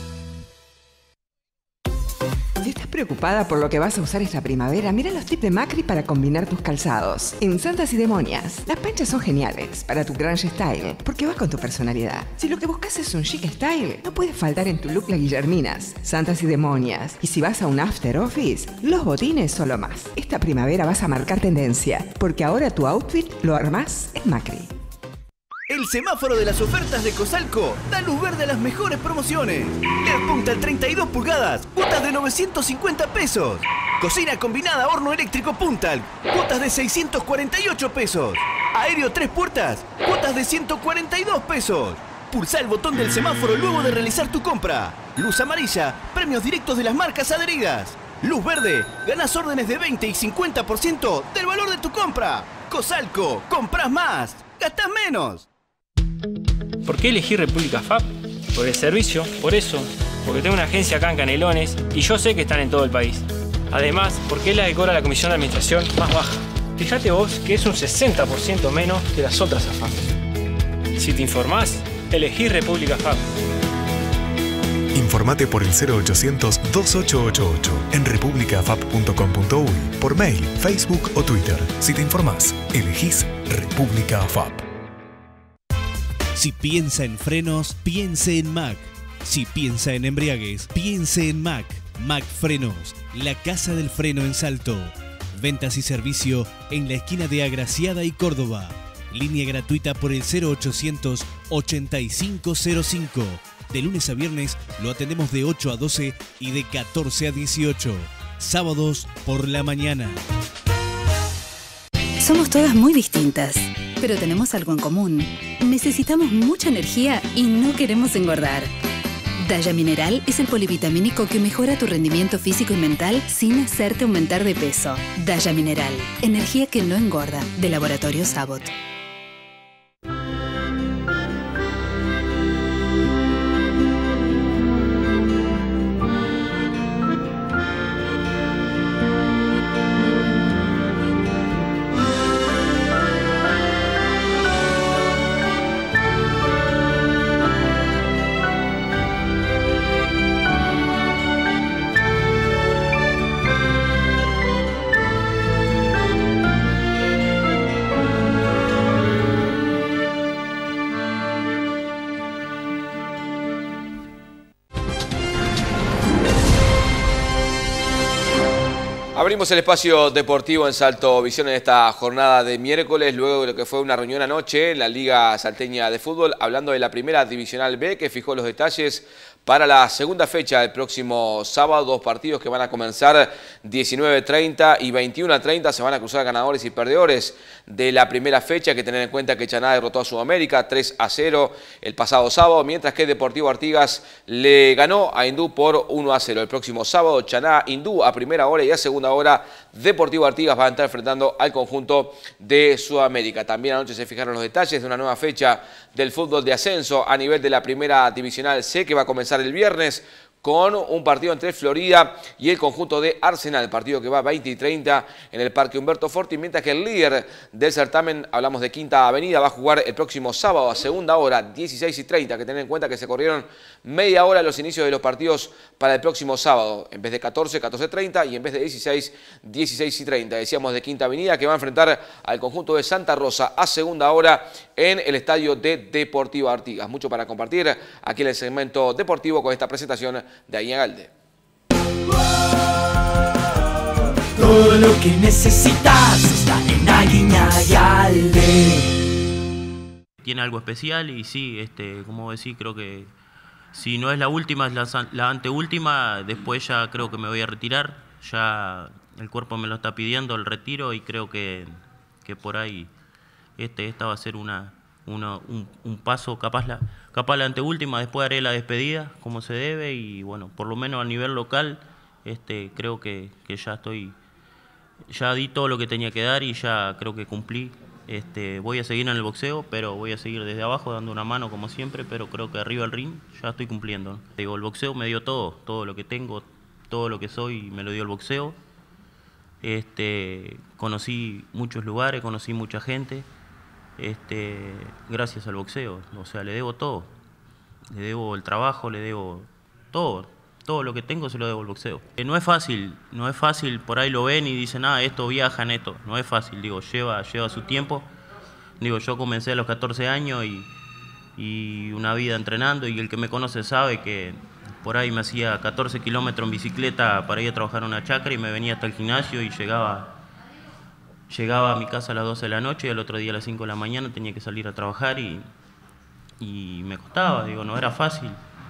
X: Si estás preocupada por lo que vas a usar esta primavera, mira los tips de Macri para combinar tus calzados. En Santas y Demonias, las panchas son geniales para tu grunge style, porque va con tu personalidad. Si lo que buscas es un chic style, no puede faltar en tu look las Guillerminas, Santas y Demonias. Y si vas a un after office, los botines son lo más. Esta primavera vas a marcar tendencia, porque ahora tu outfit lo armás en Macri.
P: El semáforo de las ofertas de Cosalco da luz verde a las mejores promociones. L E D punta treinta y dos pulgadas, cuotas de novecientos cincuenta pesos. Cocina combinada horno eléctrico Puntal, cuotas de seiscientos cuarenta y ocho pesos. Aéreo tres puertas, cuotas de ciento cuarenta y dos pesos. Pulsá el botón del semáforo luego de realizar tu compra. Luz amarilla, premios directos de las marcas adheridas. Luz verde, ganás órdenes de veinte y cincuenta por ciento del valor de tu compra. Cosalco, comprás más, gastás menos.
Y: ¿Por qué elegí República F A P? Por el servicio, por eso, porque tengo una agencia acá en Canelones y yo sé que están en todo el país. Además, porque es la que cobra la comisión de administración más baja. Fíjate vos que es un sesenta por ciento menos que las otras A F A P. Si te informás, elegí República F A P.
M: Informate por el cero ochocientos dos ocho ocho ocho en republica f a p punto com punto u y por mail, Facebook o Twitter. Si te informás, elegís República F A P.
B: Si piensa en frenos, piense en Mac. Si piensa en embriagues, piense en Mac. Mac Frenos, la casa del freno en Salto. Ventas y servicio en la esquina de Agraciada y Córdoba. Línea gratuita por el cero ochocientos ochenta y cinco cero cinco. De lunes a viernes lo atendemos de ocho a doce y de catorce a dieciocho. Sábados por la mañana.
Z: Somos todas muy distintas, pero tenemos algo en común. Necesitamos mucha energía y no queremos engordar. Daya Mineral es el polivitamínico que mejora tu rendimiento físico y mental sin hacerte aumentar de peso. Daya Mineral, energía que no engorda, de Laboratorio Sabot.
G: Abrimos el espacio deportivo en Salto Visión en esta jornada de miércoles, luego de lo que fue una reunión anoche en la Liga Salteña de Fútbol, hablando de la primera Divisional B, que fijó los detalles para la segunda fecha del próximo sábado. Dos partidos que van a comenzar diecinueve treinta y veintiuno treinta. Se van a cruzar ganadores y perdedores de la primera fecha. Hay que tener en cuenta que Chaná derrotó a Sudamérica tres a cero el pasado sábado, mientras que Deportivo Artigas le ganó a Hindú por uno a cero. El próximo sábado, Chaná Hindú a primera hora, y a segunda hora Deportivo Artigas va a estar enfrentando al conjunto de Sudamérica. También anoche se fijaron los detalles de una nueva fecha del fútbol de ascenso a nivel de la primera Divisional C, que va a comenzar el viernes con un partido entre Florida y el conjunto de Arsenal, partido que va a veinte y treinta en el Parque Humberto Forti, mientras que el líder del certamen, hablamos de Quinta Avenida, va a jugar el próximo sábado a segunda hora, dieciséis y treinta, que tener en cuenta que se corrieron media hora los inicios de los partidos para el próximo sábado, en vez de catorce, catorce y treinta, y en vez de dieciséis, dieciséis y treinta. Decíamos de Quinta Avenida, que va a enfrentar al conjunto de Santa Rosa a segunda hora en el estadio de Deportivo Artigas. Mucho para compartir aquí en el segmento deportivo con esta presentación de Aguinalde.
W: Todo lo que necesitas está en Aguinalde.
H: Tiene algo especial y sí, este, como decís, creo que si no es la última, es la, la anteúltima. Después ya creo que me voy a retirar. Ya el cuerpo me lo está pidiendo, el retiro, y creo que, que por ahí este, esta va a ser una, una, un, un paso, capaz la, capaz la anteúltima. Después haré la despedida como se debe, y bueno, por lo menos a nivel local este, creo que, que ya estoy, ya di todo lo que tenía que dar y ya creo que cumplí. Este, voy a seguir en el boxeo, pero voy a seguir desde abajo dando una mano como siempre, pero creo que arriba del ring ya estoy cumpliendo. Digo, el boxeo me dio todo, todo lo que tengo, todo lo que soy me lo dio el boxeo. Este, conocí muchos lugares, conocí mucha gente, este, gracias al boxeo. O sea, le debo todo, le debo el trabajo, le debo todo, todo lo que tengo se lo debo al boxeo. Eh, no es fácil, no es fácil, por ahí lo ven y dicen, ah, esto viajan, esto, no es fácil, digo, lleva, lleva su tiempo. Digo, yo comencé a los catorce años y, y una vida entrenando, y el que me conoce sabe que por ahí me hacía catorce kilómetros en bicicleta para ir a trabajar a una chacra y me venía hasta el gimnasio y llegaba, llegaba a mi casa a las doce de la noche y al otro día a las cinco de la mañana tenía que salir a trabajar y, y me costaba, digo, no era fácil.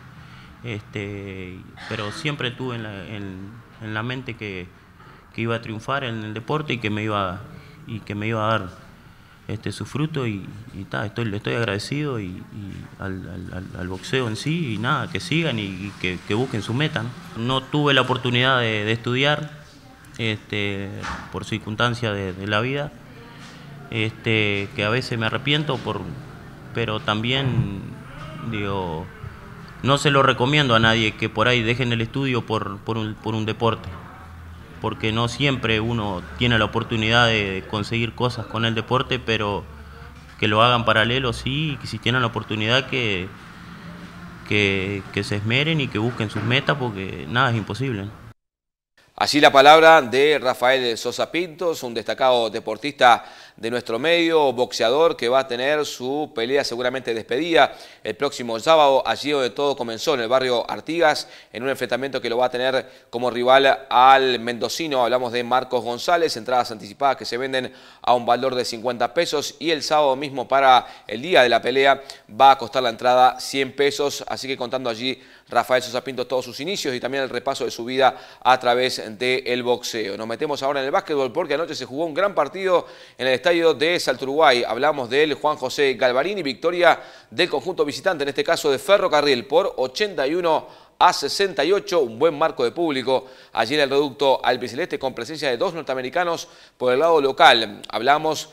H: Este, pero siempre tuve en la, en, en la mente que, que iba a triunfar en el deporte y que me iba, y que me iba a dar este, su fruto, y, y ta, estoy, le estoy agradecido y, y al, al, al boxeo en sí, y nada, que sigan y, y que, que busquen su meta, ¿no? No tuve la oportunidad de, de estudiar este, por circunstancias de, de la vida, este, que a veces me arrepiento, por, pero también digo, no se lo recomiendo a nadie que por ahí dejen el estudio por, por, un, por un deporte, porque no siempre uno tiene la oportunidad de conseguir cosas con el deporte, pero que lo hagan paralelo, sí, y que si tienen la oportunidad que, que, que se esmeren y que busquen sus metas, porque nada es imposible.
G: Así la palabra de Rafael Sosa Pintos, un destacado deportista de nuestro medio, boxeador, que va a tener su pelea seguramente despedida el próximo sábado, allí donde todo comenzó, en el barrio Artigas, en un enfrentamiento que lo va a tener como rival al mendocino. Hablamos de Marcos González, entradas anticipadas que se venden a un valor de cincuenta pesos, y el sábado mismo, para el día de la pelea, va a costar la entrada cien pesos, así que contando allí Rafael Sosa Pinto todos sus inicios y también el repaso de su vida a través del boxeo. Nos metemos ahora en el básquetbol porque anoche se jugó un gran partido en el estadio de Salto Uruguay. Hablamos del Juan José Galvarini, victoria del conjunto visitante, en este caso de Ferrocarril, por ochenta y uno a sesenta y ocho, un buen marco de público allí en el reducto albiceleste con presencia de dos norteamericanos por el lado local. Hablamos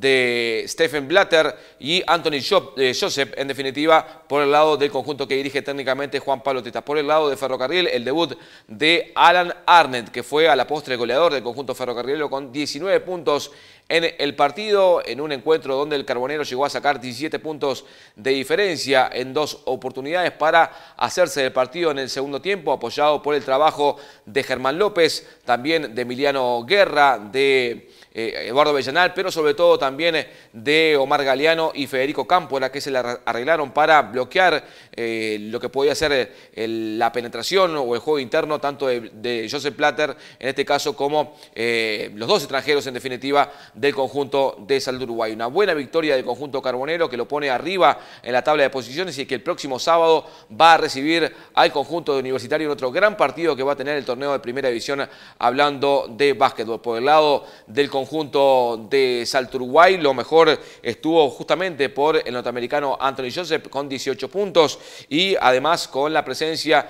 G: de Stephen Blatter y Anthony Joseph, en definitiva, por el lado del conjunto que dirige técnicamente Juan Pablo Teta. Por el lado de Ferrocarril, el debut de Alan Arnett, que fue a la postre goleador del conjunto ferrocarrilero con diecinueve puntos en el partido, en un encuentro donde el Carbonero llegó a sacar diecisiete puntos de diferencia en dos oportunidades para hacerse del partido en el segundo tiempo, apoyado por el trabajo de Germán López, también de Emiliano Guerra, de eh, Eduardo Bellanal, pero sobre todo también de Omar Galeano y Federico Cámpora, que se le arreglaron para bloquear eh, lo que podía ser el, la penetración o el juego interno tanto de, de Joseph Blatter, en este caso, como eh, los dos extranjeros, en definitiva, del conjunto de Salto Uruguay. Una buena victoria del conjunto carbonero que lo pone arriba en la tabla de posiciones y que el próximo sábado va a recibir al conjunto de Universitario en otro gran partido que va a tener el torneo de Primera División, hablando de básquetbol. Por el lado del conjunto de Salto Uruguay, lo mejor estuvo justamente por el norteamericano Anthony Joseph con dieciocho puntos y además con la presencia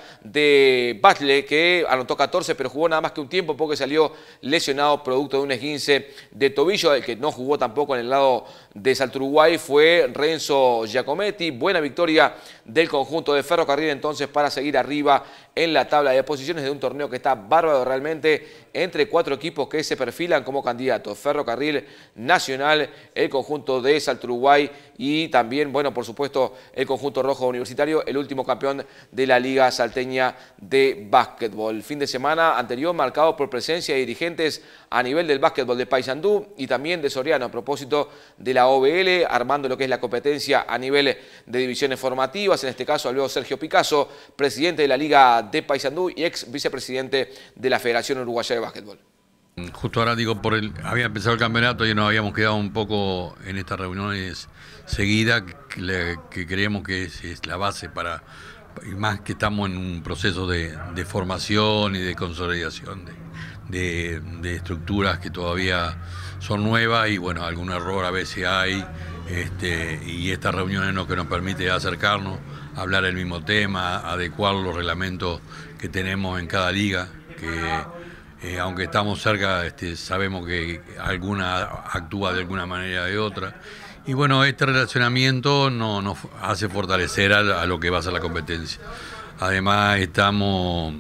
G: de Batle, que anotó catorce pero jugó nada más que un tiempo porque salió lesionado producto de un esguince de tobillo. El que no jugó tampoco en el lado de Salto Uruguay fue Renzo Giacometti. Buena victoria del conjunto de Ferrocarril entonces para seguir arriba en la tabla de posiciones de un torneo que está bárbaro realmente entre cuatro equipos que se perfilan como candidatos: Ferrocarril, Nacional, el conjunto de Salto Uruguay y también, bueno, por supuesto, el conjunto rojo Universitario, el último campeón de la Liga Salteña de Básquetbol. Fin de semana anterior marcado por presencia de dirigentes a nivel del básquetbol de Paysandú y también de Soriano a propósito de la O B L, armando lo que es la competencia a nivel de divisiones formativas. En este caso habló Sergio Picasso, presidente de la Liga de Paysandú y ex vicepresidente de la Federación Uruguaya de Básquetbol.
I: Justo ahora digo, por el, había empezado el campeonato y nos habíamos quedado un poco en estas reuniones seguidas, que, le, que creemos que es, es la base para, y más que estamos en un proceso de, de formación y de consolidación de, de, de estructuras que todavía son nuevas y bueno, algún error a veces hay, este, y estas reuniones lo que nos permite acercarnos, hablar el mismo tema, adecuar los reglamentos que tenemos en cada liga, que Eh, aunque estamos cerca, este, sabemos que alguna actúa de alguna manera o de otra. Y bueno, este relacionamiento nos, nos hace fortalecer a, a lo que va a ser la competencia. Además, estamos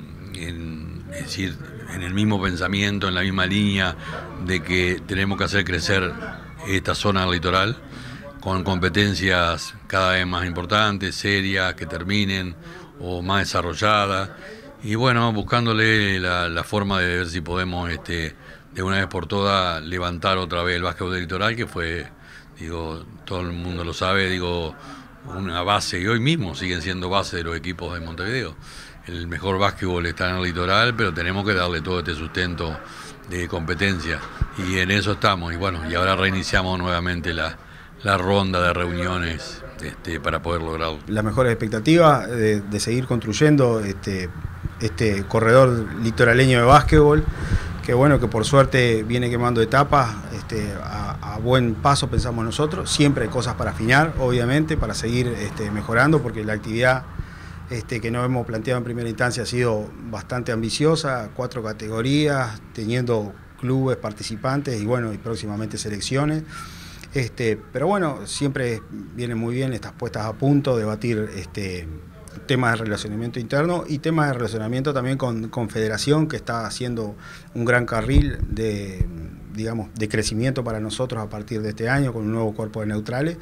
I: en, es decir, en el mismo pensamiento, en la misma línea de que tenemos que hacer crecer esta zona litoral con competencias cada vez más importantes, serias, que terminen o más desarrolladas. Y bueno, buscándole la, la forma de ver si podemos este, de una vez por todas levantar otra vez el básquetbol del litoral, que fue, digo, todo el mundo lo sabe, digo, una base, y hoy mismo siguen siendo base de los equipos de Montevideo. El mejor básquetbol está en el litoral, pero tenemos que darle todo este sustento de competencia, y en eso estamos. Y bueno, y ahora reiniciamos nuevamente la, la ronda de reuniones este, para poder lograrlo.
L: Las mejores expectativas de, de seguir construyendo este, este corredor litoraleño de básquetbol, que bueno, que por suerte viene quemando etapas este, a, a buen paso, pensamos nosotros. Siempre hay cosas para afinar, obviamente, para seguir este, mejorando, porque la actividad este, que nos hemos planteado en primera instancia ha sido bastante ambiciosa, cuatro categorías, teniendo clubes participantes y bueno, y próximamente selecciones. Este, pero bueno, siempre vienen muy bien estas puestas a punto, debatir este, temas de relacionamiento interno y temas de relacionamiento también con, con Federación, que está haciendo un gran carril de, digamos, de crecimiento para nosotros a partir de este año, con un nuevo cuerpo de neutrales,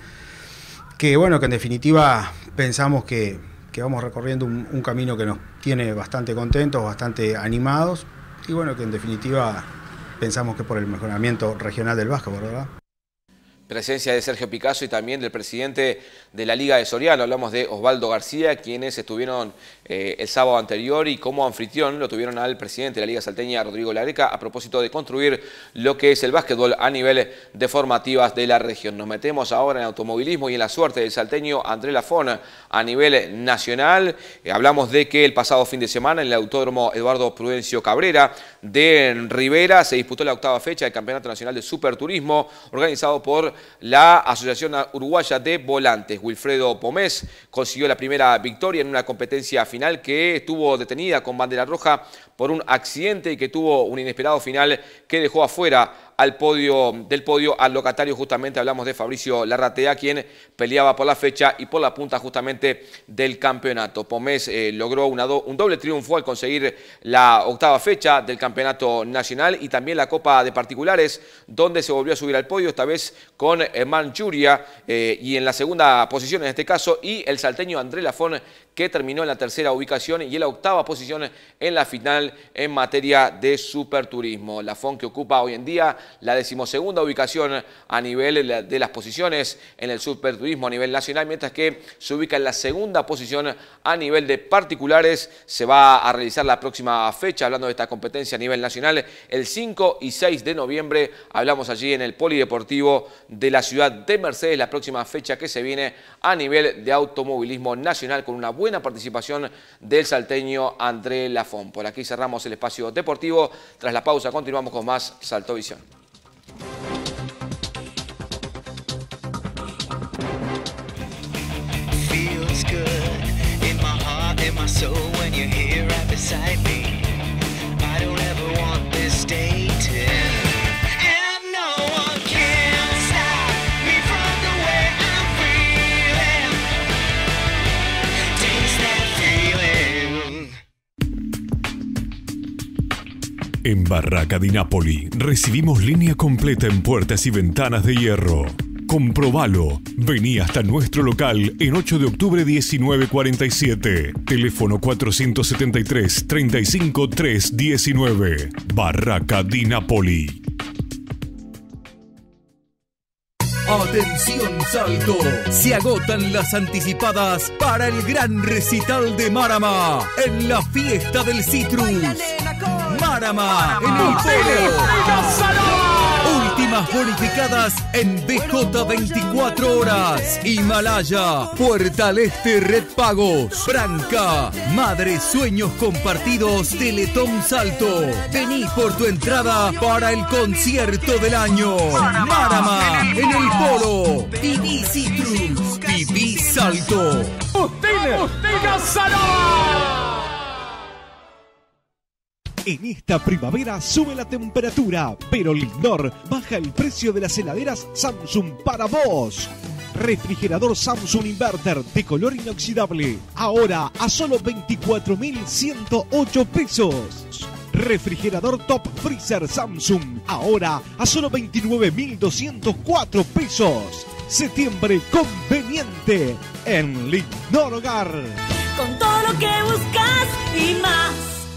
L: que bueno, que en definitiva pensamos que, que vamos recorriendo un, un camino que nos tiene bastante contentos, bastante animados, y bueno, que en definitiva pensamos que por el mejoramiento regional del básquetbol, ¿verdad?
G: presencia de Sergio Picasso y también del presidente de la Liga de Soriano. Hablamos de Osvaldo García, quienes estuvieron eh, el sábado anterior y como anfitrión lo tuvieron al presidente de la Liga Salteña, Rodrigo Lareca, a propósito de construir lo que es el básquetbol a nivel de formativas de la región. Nos metemos ahora en automovilismo y en la suerte del salteño André Lafón a nivel nacional. Eh, hablamos de que el pasado fin de semana en el Autódromo Eduardo Prudencio Cabrera de Rivera se disputó la octava fecha del Campeonato Nacional de Superturismo, organizado por la Asociación Uruguaya de Volantes. Wilfredo Pomés consiguió la primera victoria en una competencia final que estuvo detenida con bandera roja por un accidente y que tuvo un inesperado final que dejó afuera al podio, del podio al locatario. Justamente hablamos de Fabricio Larratea, quien peleaba por la fecha y por la punta justamente del campeonato. Pomés eh, logró una do, un doble triunfo al conseguir la octava fecha del campeonato nacional y también la Copa de Particulares, donde se volvió a subir al podio, esta vez con eh, Manchuria eh, y en la segunda posición en este caso, y el salteño André Lafón, que terminó en la tercera ubicación y en la octava posición en la final en materia de superturismo. Lafón, que ocupa hoy en día la decimosegunda ubicación a nivel de las posiciones en el superturismo a nivel nacional, mientras que se ubica en la segunda posición a nivel de particulares. Se va a realizar la próxima fecha, hablando de esta competencia a nivel nacional, el cinco y seis de noviembre. Hablamos allí en el Polideportivo de la ciudad de Mercedes, la próxima fecha que se viene a nivel de automovilismo nacional, con una buena participación del salteño André Lafón. Por aquí cerramos el espacio deportivo. Tras la pausa continuamos con más Salto Visión.
F: Feels good in my heart and my soul when you're here right beside me. I don't ever want this day to end. And no one can stop me from the way I'm feeling. Taste that feeling.
M: En Barraca di Napoli recibimos línea completa en puertas y ventanas de hierro. Comprobalo. Vení hasta nuestro local en ocho de octubre diecinueve cuarenta y siete. Teléfono cuatrocientos setenta y tres, treinta y cinco, trescientos diecinueve. Barraca di Napoli.
P: Atención Salto, se agotan las anticipadas para el gran recital de Marama en la fiesta del Citrus. Marama en el Polo. Últimas bonificadas en B J veinticuatro horas. Himalaya, Puerta al Este Red Pagos, Branca, Madre Sueños Compartidos, Teletón Salto. Vení por tu entrada para el concierto del año. Marama en el Polo. Viví Citrus, viví Salto.
E: ¡Usted, usted Salama! En esta primavera sube la temperatura, pero Lindor baja el precio de las heladeras Samsung para vos. Refrigerador Samsung Inverter de color inoxidable, ahora a solo veinticuatro mil ciento ocho pesos. Refrigerador Top Freezer Samsung, ahora a solo veintinueve mil doscientos cuatro pesos. Septiembre conveniente en Lindor Hogar.
W: Con todo lo que buscas y más.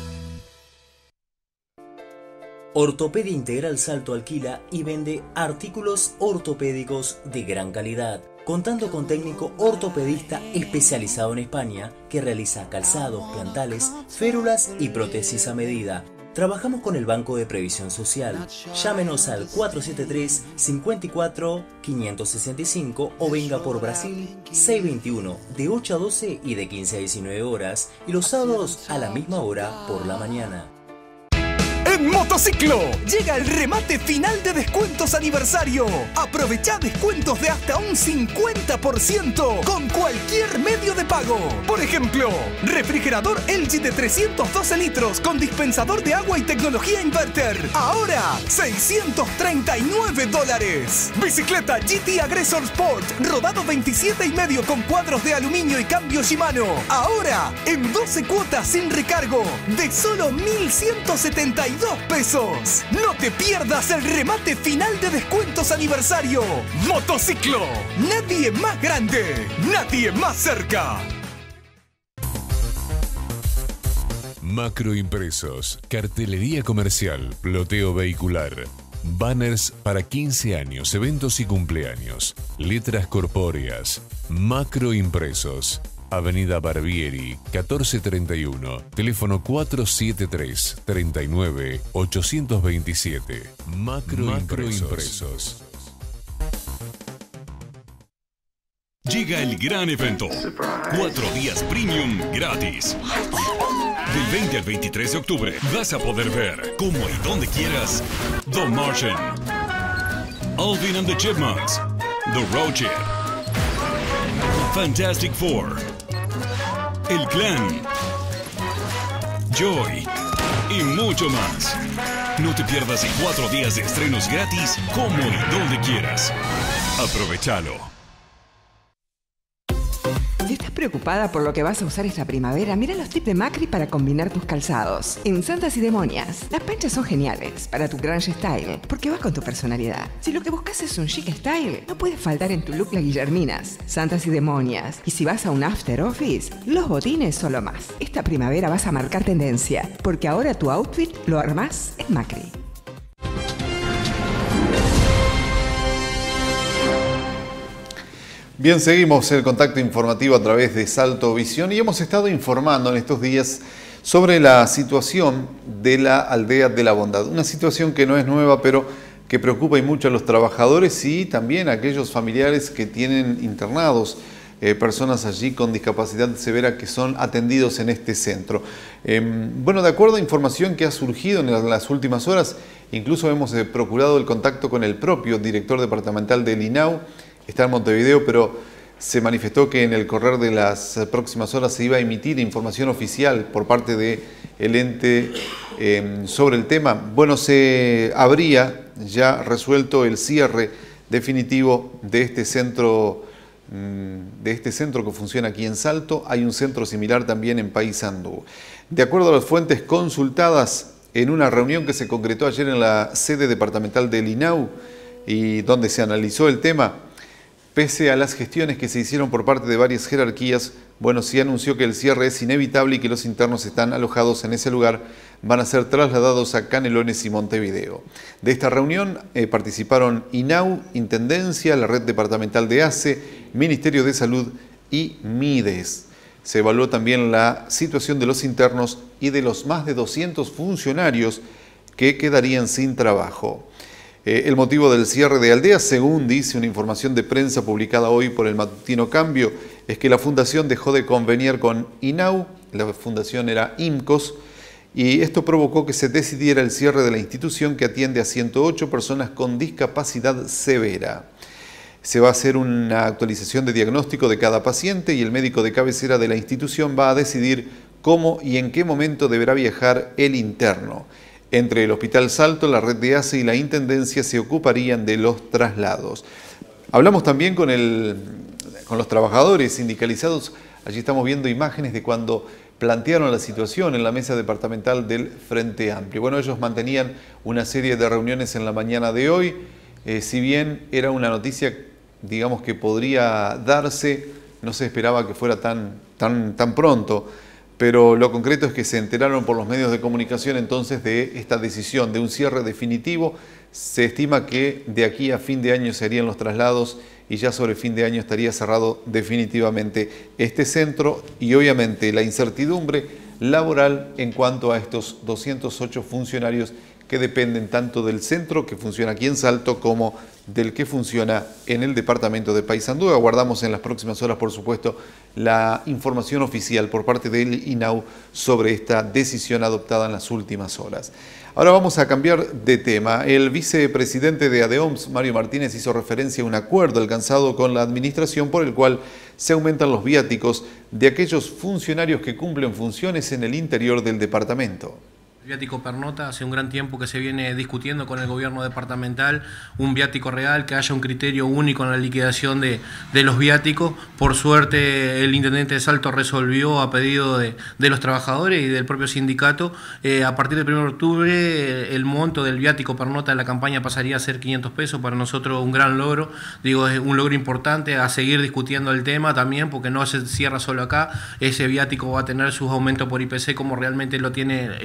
O: Ortopedia Integral Salto alquila y vende artículos ortopédicos de gran calidad, contando con técnico ortopedista especializado en España que realiza calzados, plantales, férulas y prótesis a medida. Trabajamos con el Banco de Previsión Social. Llámenos al cuatro siete tres, cinco cuatro, cinco seis cinco o venga por Brasil seiscientos veintiuno de ocho a doce y de quince a diecinueve horas y los sábados a la misma hora por la mañana.
Q: En Motociclo llega el remate final de descuentos aniversario. Aprovecha descuentos de hasta un cincuenta por ciento con cualquier medio de pago. Por ejemplo, refrigerador L G de trescientos doce litros con dispensador de agua y tecnología inverter. Ahora, seiscientos treinta y nueve dólares. Bicicleta G T Aggressor Sport, rodado veintisiete y medio con cuadros de aluminio y cambio Shimano. Ahora, en doce cuotas sin recargo de solo mil ciento setenta y dos pesos. No te pierdas el remate final de descuentos aniversario. Motociclo. Nadie más grande. Nadie más cerca.
M: Macroimpresos, cartelería comercial, ploteo vehicular.
C: Banners para quince años, eventos y cumpleaños. Letras corpóreas. Macroimpresos. Avenida Barbieri, catorce treinta y uno. Teléfono cuatro siete tres, tres nueve, ocho dos siete. Macroimpresos.
R: Llega el gran evento. Cuatro días premium gratis. Del veinte al veintitrés de octubre vas a poder ver, como y donde quieras, The Martian, Alvin and the Chipmunks, The Roadship, Fantastic Four, El Clan, Joy y mucho más. No te pierdas en cuatro días de estrenos gratis, como y donde quieras. Aprovechalo.
X: Si estás preocupada por lo que vas a usar esta primavera, mira los tips de Macri para combinar tus calzados. En Santas y Demonias, las panchas son geniales para tu grunge style, porque va con tu personalidad. Si lo que buscas es un chic style, no puede faltar en tu look las Guillerminas, Santas y Demonias. Y si vas a un after office, los botines son lo más. Esta primavera vas a marcar tendencia, porque ahora tu outfit lo armás en Macri.
A: Bien, seguimos el contacto informativo a través de Salto Visión y hemos estado informando en estos días sobre la situación de la Aldea de la Bondad. Una situación que no es nueva, pero que preocupa y mucho a los trabajadores y también a aquellos familiares que tienen internados eh, personas allí con discapacidad severa que son atendidos en este centro. Eh, bueno, de acuerdo a información que ha surgido en las, las últimas horas, incluso hemos eh, procurado el contacto con el propio director departamental del I N A U. Está en Montevideo, pero se manifestó que en el correr de las próximas horas se iba a emitir información oficial por parte del ente eh, sobre el tema. Bueno, se habría ya resuelto el cierre definitivo de este centro, de este centro que funciona aquí en Salto. Hay un centro similar también en Paysandú. De acuerdo a las fuentes consultadas en una reunión que se concretó ayer en la sede departamental del I N A U y donde se analizó el tema, pese a las gestiones que se hicieron por parte de varias jerarquías, bueno, se anunció que el cierre es inevitable y que los internos están alojados en ese lugar, van a ser trasladados a Canelones y Montevideo. De esta reunión eh, participaron I N A U, Intendencia, la Red Departamental de A C E, Ministerio de Salud y MIDES. Se evaluó también la situación de los internos y de los más de doscientos funcionarios que quedarían sin trabajo. Eh, el motivo del cierre de Aldea, según dice una información de prensa publicada hoy por el matutino Cambio, es que la fundación dejó de conveniar con I N A U, la fundación era IMCOS, y esto provocó que se decidiera el cierre de la institución que atiende a ciento ocho personas con discapacidad severa. Se va a hacer una actualización de diagnóstico de cada paciente y el médico de cabecera de la institución va a decidir cómo y en qué momento deberá viajar el interno. Entre el Hospital Salto, la red de A C E y la Intendencia se ocuparían de los traslados. Hablamos también con, el, con los trabajadores sindicalizados. Allí estamos viendo imágenes de cuando plantearon la situación en la mesa departamental del Frente Amplio. Bueno, ellos mantenían una serie de reuniones en la mañana de hoy. Eh, si bien era una noticia, digamos, que podría darse, no se esperaba que fuera tan, tan, tan pronto. Pero lo concreto es que se enteraron por los medios de comunicación entonces de esta decisión de un cierre definitivo. Se estima que de aquí a fin de año se harían los traslados y ya sobre fin de año estaría cerrado definitivamente este centro y obviamente la incertidumbre laboral en cuanto a estos doscientos ocho funcionarios que dependen tanto del centro que funciona aquí en Salto como del que funciona en el departamento de Paysandú. Aguardamos en las próximas horas, por supuesto, la información oficial por parte del I N A U sobre esta decisión adoptada en las últimas horas. Ahora vamos a cambiar de tema. El vicepresidente de ADEOMS, Mario Martínez, hizo referencia a un acuerdo alcanzado con la administración por el cual se aumentan los viáticos de aquellos funcionarios que cumplen funciones en el interior del departamento.
S: El viático pernota, hace un gran tiempo que se viene discutiendo con el gobierno departamental un viático real, que haya un criterio único en la liquidación de, de los viáticos. Por suerte el intendente de Salto resolvió a pedido de, de los trabajadores y del propio sindicato. Eh, a partir del primero de octubre el monto del viático pernota de la campaña pasaría a ser quinientos pesos. Para nosotros un gran logro, digo, es un logro importante a seguir discutiendo el tema también, porque no se cierra solo acá. Ese viático va a tener sus aumentos por I P C como realmente lo tiene el, lo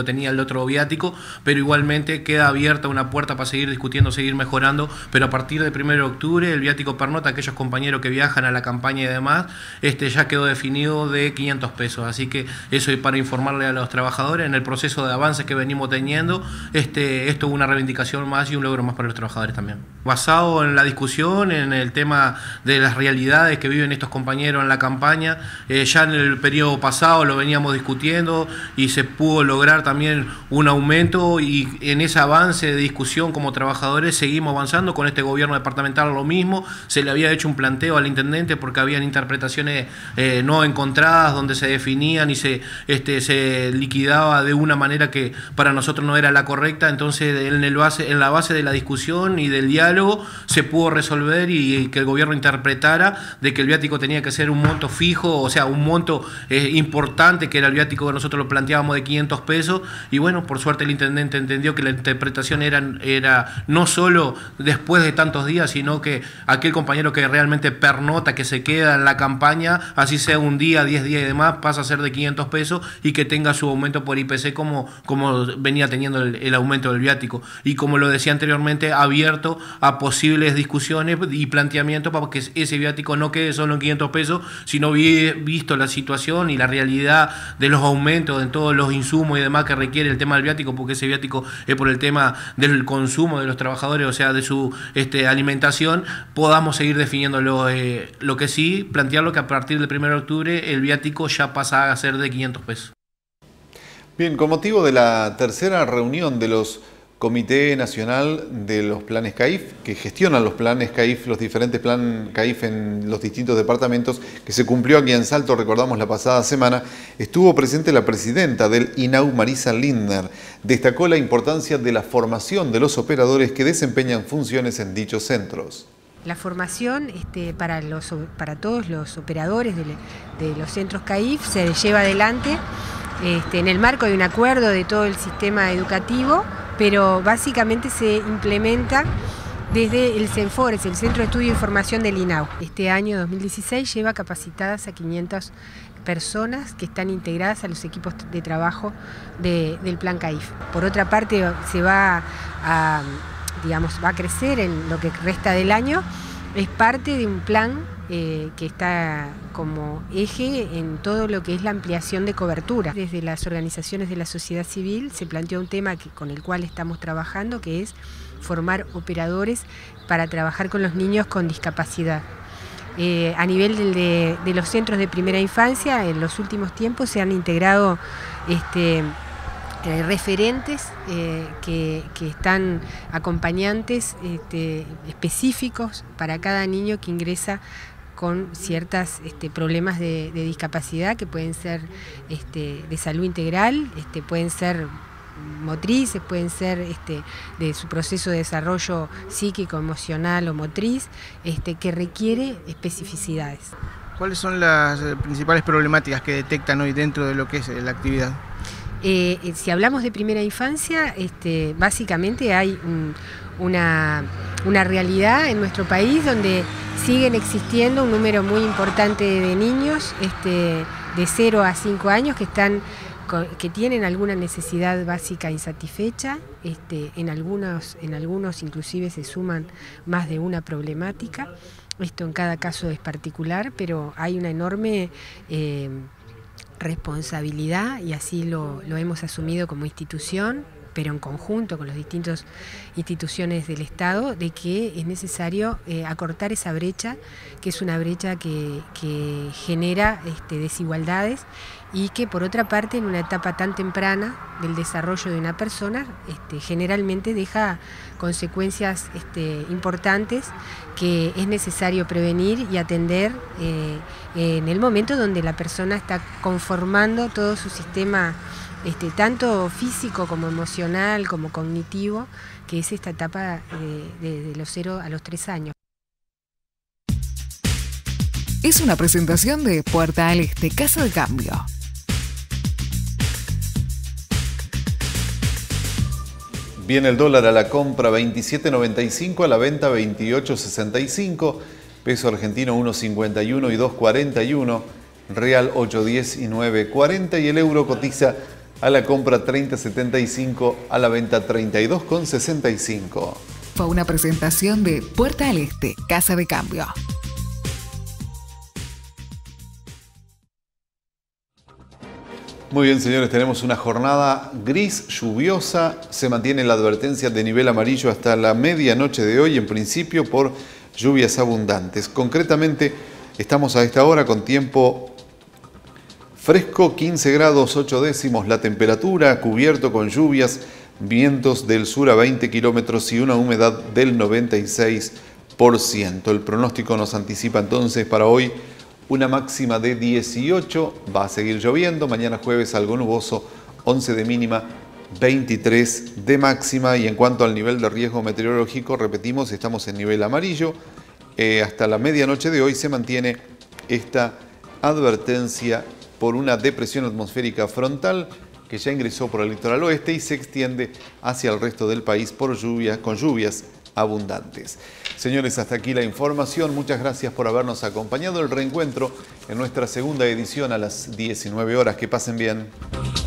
S: tenía el otro viático, pero igualmente queda abierta una puerta para seguir discutiendo, seguir mejorando, pero a partir del primero de octubre el viático pernota, aquellos compañeros que viajan a la campaña y demás, este, ya quedó definido de quinientos pesos, así que eso es para informarle a los trabajadores en el proceso de avances que venimos teniendo, este, esto es una reivindicación más y un logro más para los trabajadores también. Basado en la discusión, en el tema de las realidades que viven estos compañeros en la campaña, eh, ya en el periodo pasado lo veníamos discutiendo y se pudo lograr también un aumento, y en ese avance de discusión como trabajadores seguimos avanzando. Con este gobierno departamental lo mismo, se le había hecho un planteo al intendente porque habían interpretaciones eh, no encontradas donde se definían y se, este, se liquidaba de una manera que para nosotros no era la correcta. Entonces en, el base, en la base de la discusión y del diálogo se pudo resolver y, y que el gobierno interpretara de que el viático tenía que ser un monto fijo, o sea, un monto eh, importante, que era el viático que nosotros lo planteábamos de quinientos pesos, y bueno, por suerte el intendente entendió que la interpretación era, era no solo después de tantos días, sino que aquel compañero que realmente pernota, que se queda en la campaña, así sea un día, diez días y demás, pasa a ser de quinientos pesos y que tenga su aumento por I P C como, como venía teniendo el, el aumento del viático. Y como lo decía anteriormente, abierto a posibles discusiones y planteamientos para que ese viático no quede solo en quinientos pesos, sino vi, visto la situación y la realidad de los aumentos en todos los insumos y demás que requiere el tema del viático, porque ese viático es por el tema del consumo de los trabajadores, o sea, de su este, alimentación, podamos seguir definiéndolo. Eh, lo que sí, plantearlo que a partir del primero de octubre el viático ya pasa a ser de quinientos pesos.
A: Bien, con motivo de la tercera reunión de los Comité Nacional de los Planes C A I F, que gestionan los planes C A I F, los diferentes planes C A I F en los distintos departamentos, que se cumplió aquí en Salto, recordamos la pasada semana, estuvo presente la presidenta del I N A U, Marisa Lindner. Destacó la importancia de la formación de los operadores que desempeñan funciones en dichos centros.
J: La formación este, para, los, para todos los operadores de, de los centros C A I F se lleva adelante este, en el marco de un acuerdo de todo el sistema educativo, pero básicamente se implementa desde el CENFORES, el Centro de Estudio y Formación del I N A U. Este año dos mil dieciséis lleva capacitadas a quinientas personas que están integradas a los equipos de trabajo de, del plan C A I F. Por otra parte, se va a, digamos, va a crecer en lo que resta del año. Es parte de un plan eh, que está como eje en todo lo que es la ampliación de cobertura. Desde las organizaciones de la sociedad civil se planteó un tema que, con el cual estamos trabajando, que es formar operadores para trabajar con los niños con discapacidad. Eh, a nivel de, de, de los centros de primera infancia, en los últimos tiempos se han integrado este, eh, referentes eh, que, que están acompañantes este, específicos para cada niño que ingresa con ciertos este, problemas de, de discapacidad, que pueden ser este, de salud integral, este, pueden ser motrices, pueden ser este, de su proceso de desarrollo psíquico, emocional o motriz, este, que requiere especificidades.
K: ¿Cuáles son las principales problemáticas que detectan hoy dentro de lo que es la actividad?
J: Eh, eh, si hablamos de primera infancia, este, básicamente hay un, una, una realidad en nuestro país donde siguen existiendo un número muy importante de niños este, de cero a cinco años que están que tienen alguna necesidad básica insatisfecha, este, en, algunos, en algunos inclusive se suman más de una problemática. Esto en cada caso es particular, pero hay una enorme eh, responsabilidad, y así lo, lo hemos asumido como institución, pero en conjunto con las distintas instituciones del Estado, de que es necesario eh, acortar esa brecha, que es una brecha que, que genera este, desigualdades, y que por otra parte en una etapa tan temprana del desarrollo de una persona este, generalmente deja consecuencias este, importantes que es necesario prevenir y atender eh, en el momento donde la persona está conformando todo su sistema este, tanto físico como emocional como cognitivo, que es esta etapa eh, de, de los cero a los tres años.
N: Es una presentación de Puerta al Este, Casa de Cambio.
A: Viene el dólar a la compra veintisiete noventa y cinco, a la venta veintiocho sesenta y cinco, peso argentino uno cincuenta y uno y dos cuarenta y uno, real ocho diez y nueve cuarenta, y el euro cotiza a la compra treinta setenta y cinco, a la venta treinta y dos sesenta y cinco.
N: Fue una presentación de Puerta al Este, Casa de Cambio.
A: Muy bien, señores, tenemos una jornada gris, lluviosa. Se mantiene la advertencia de nivel amarillo hasta la medianoche de hoy, en principio por lluvias abundantes. Concretamente, estamos a esta hora con tiempo fresco, quince grados ocho décimos la temperatura, cubierto con lluvias, vientos del sur a veinte kilómetros y una humedad del noventa y seis por ciento. El pronóstico nos anticipa entonces para hoy una máxima de dieciocho, va a seguir lloviendo, mañana jueves algo nuboso, once de mínima, veintitrés de máxima. Y en cuanto al nivel de riesgo meteorológico, repetimos, estamos en nivel amarillo. Eh, hasta la medianoche de hoy se mantiene esta advertencia por una depresión atmosférica frontal que ya ingresó por el litoral oeste y se extiende hacia el resto del país por lluvias, con lluvias abundantes. Señores, hasta aquí la información. Muchas gracias por habernos acompañado. El reencuentro en nuestra segunda edición a las diecinueve horas. Que pasen bien.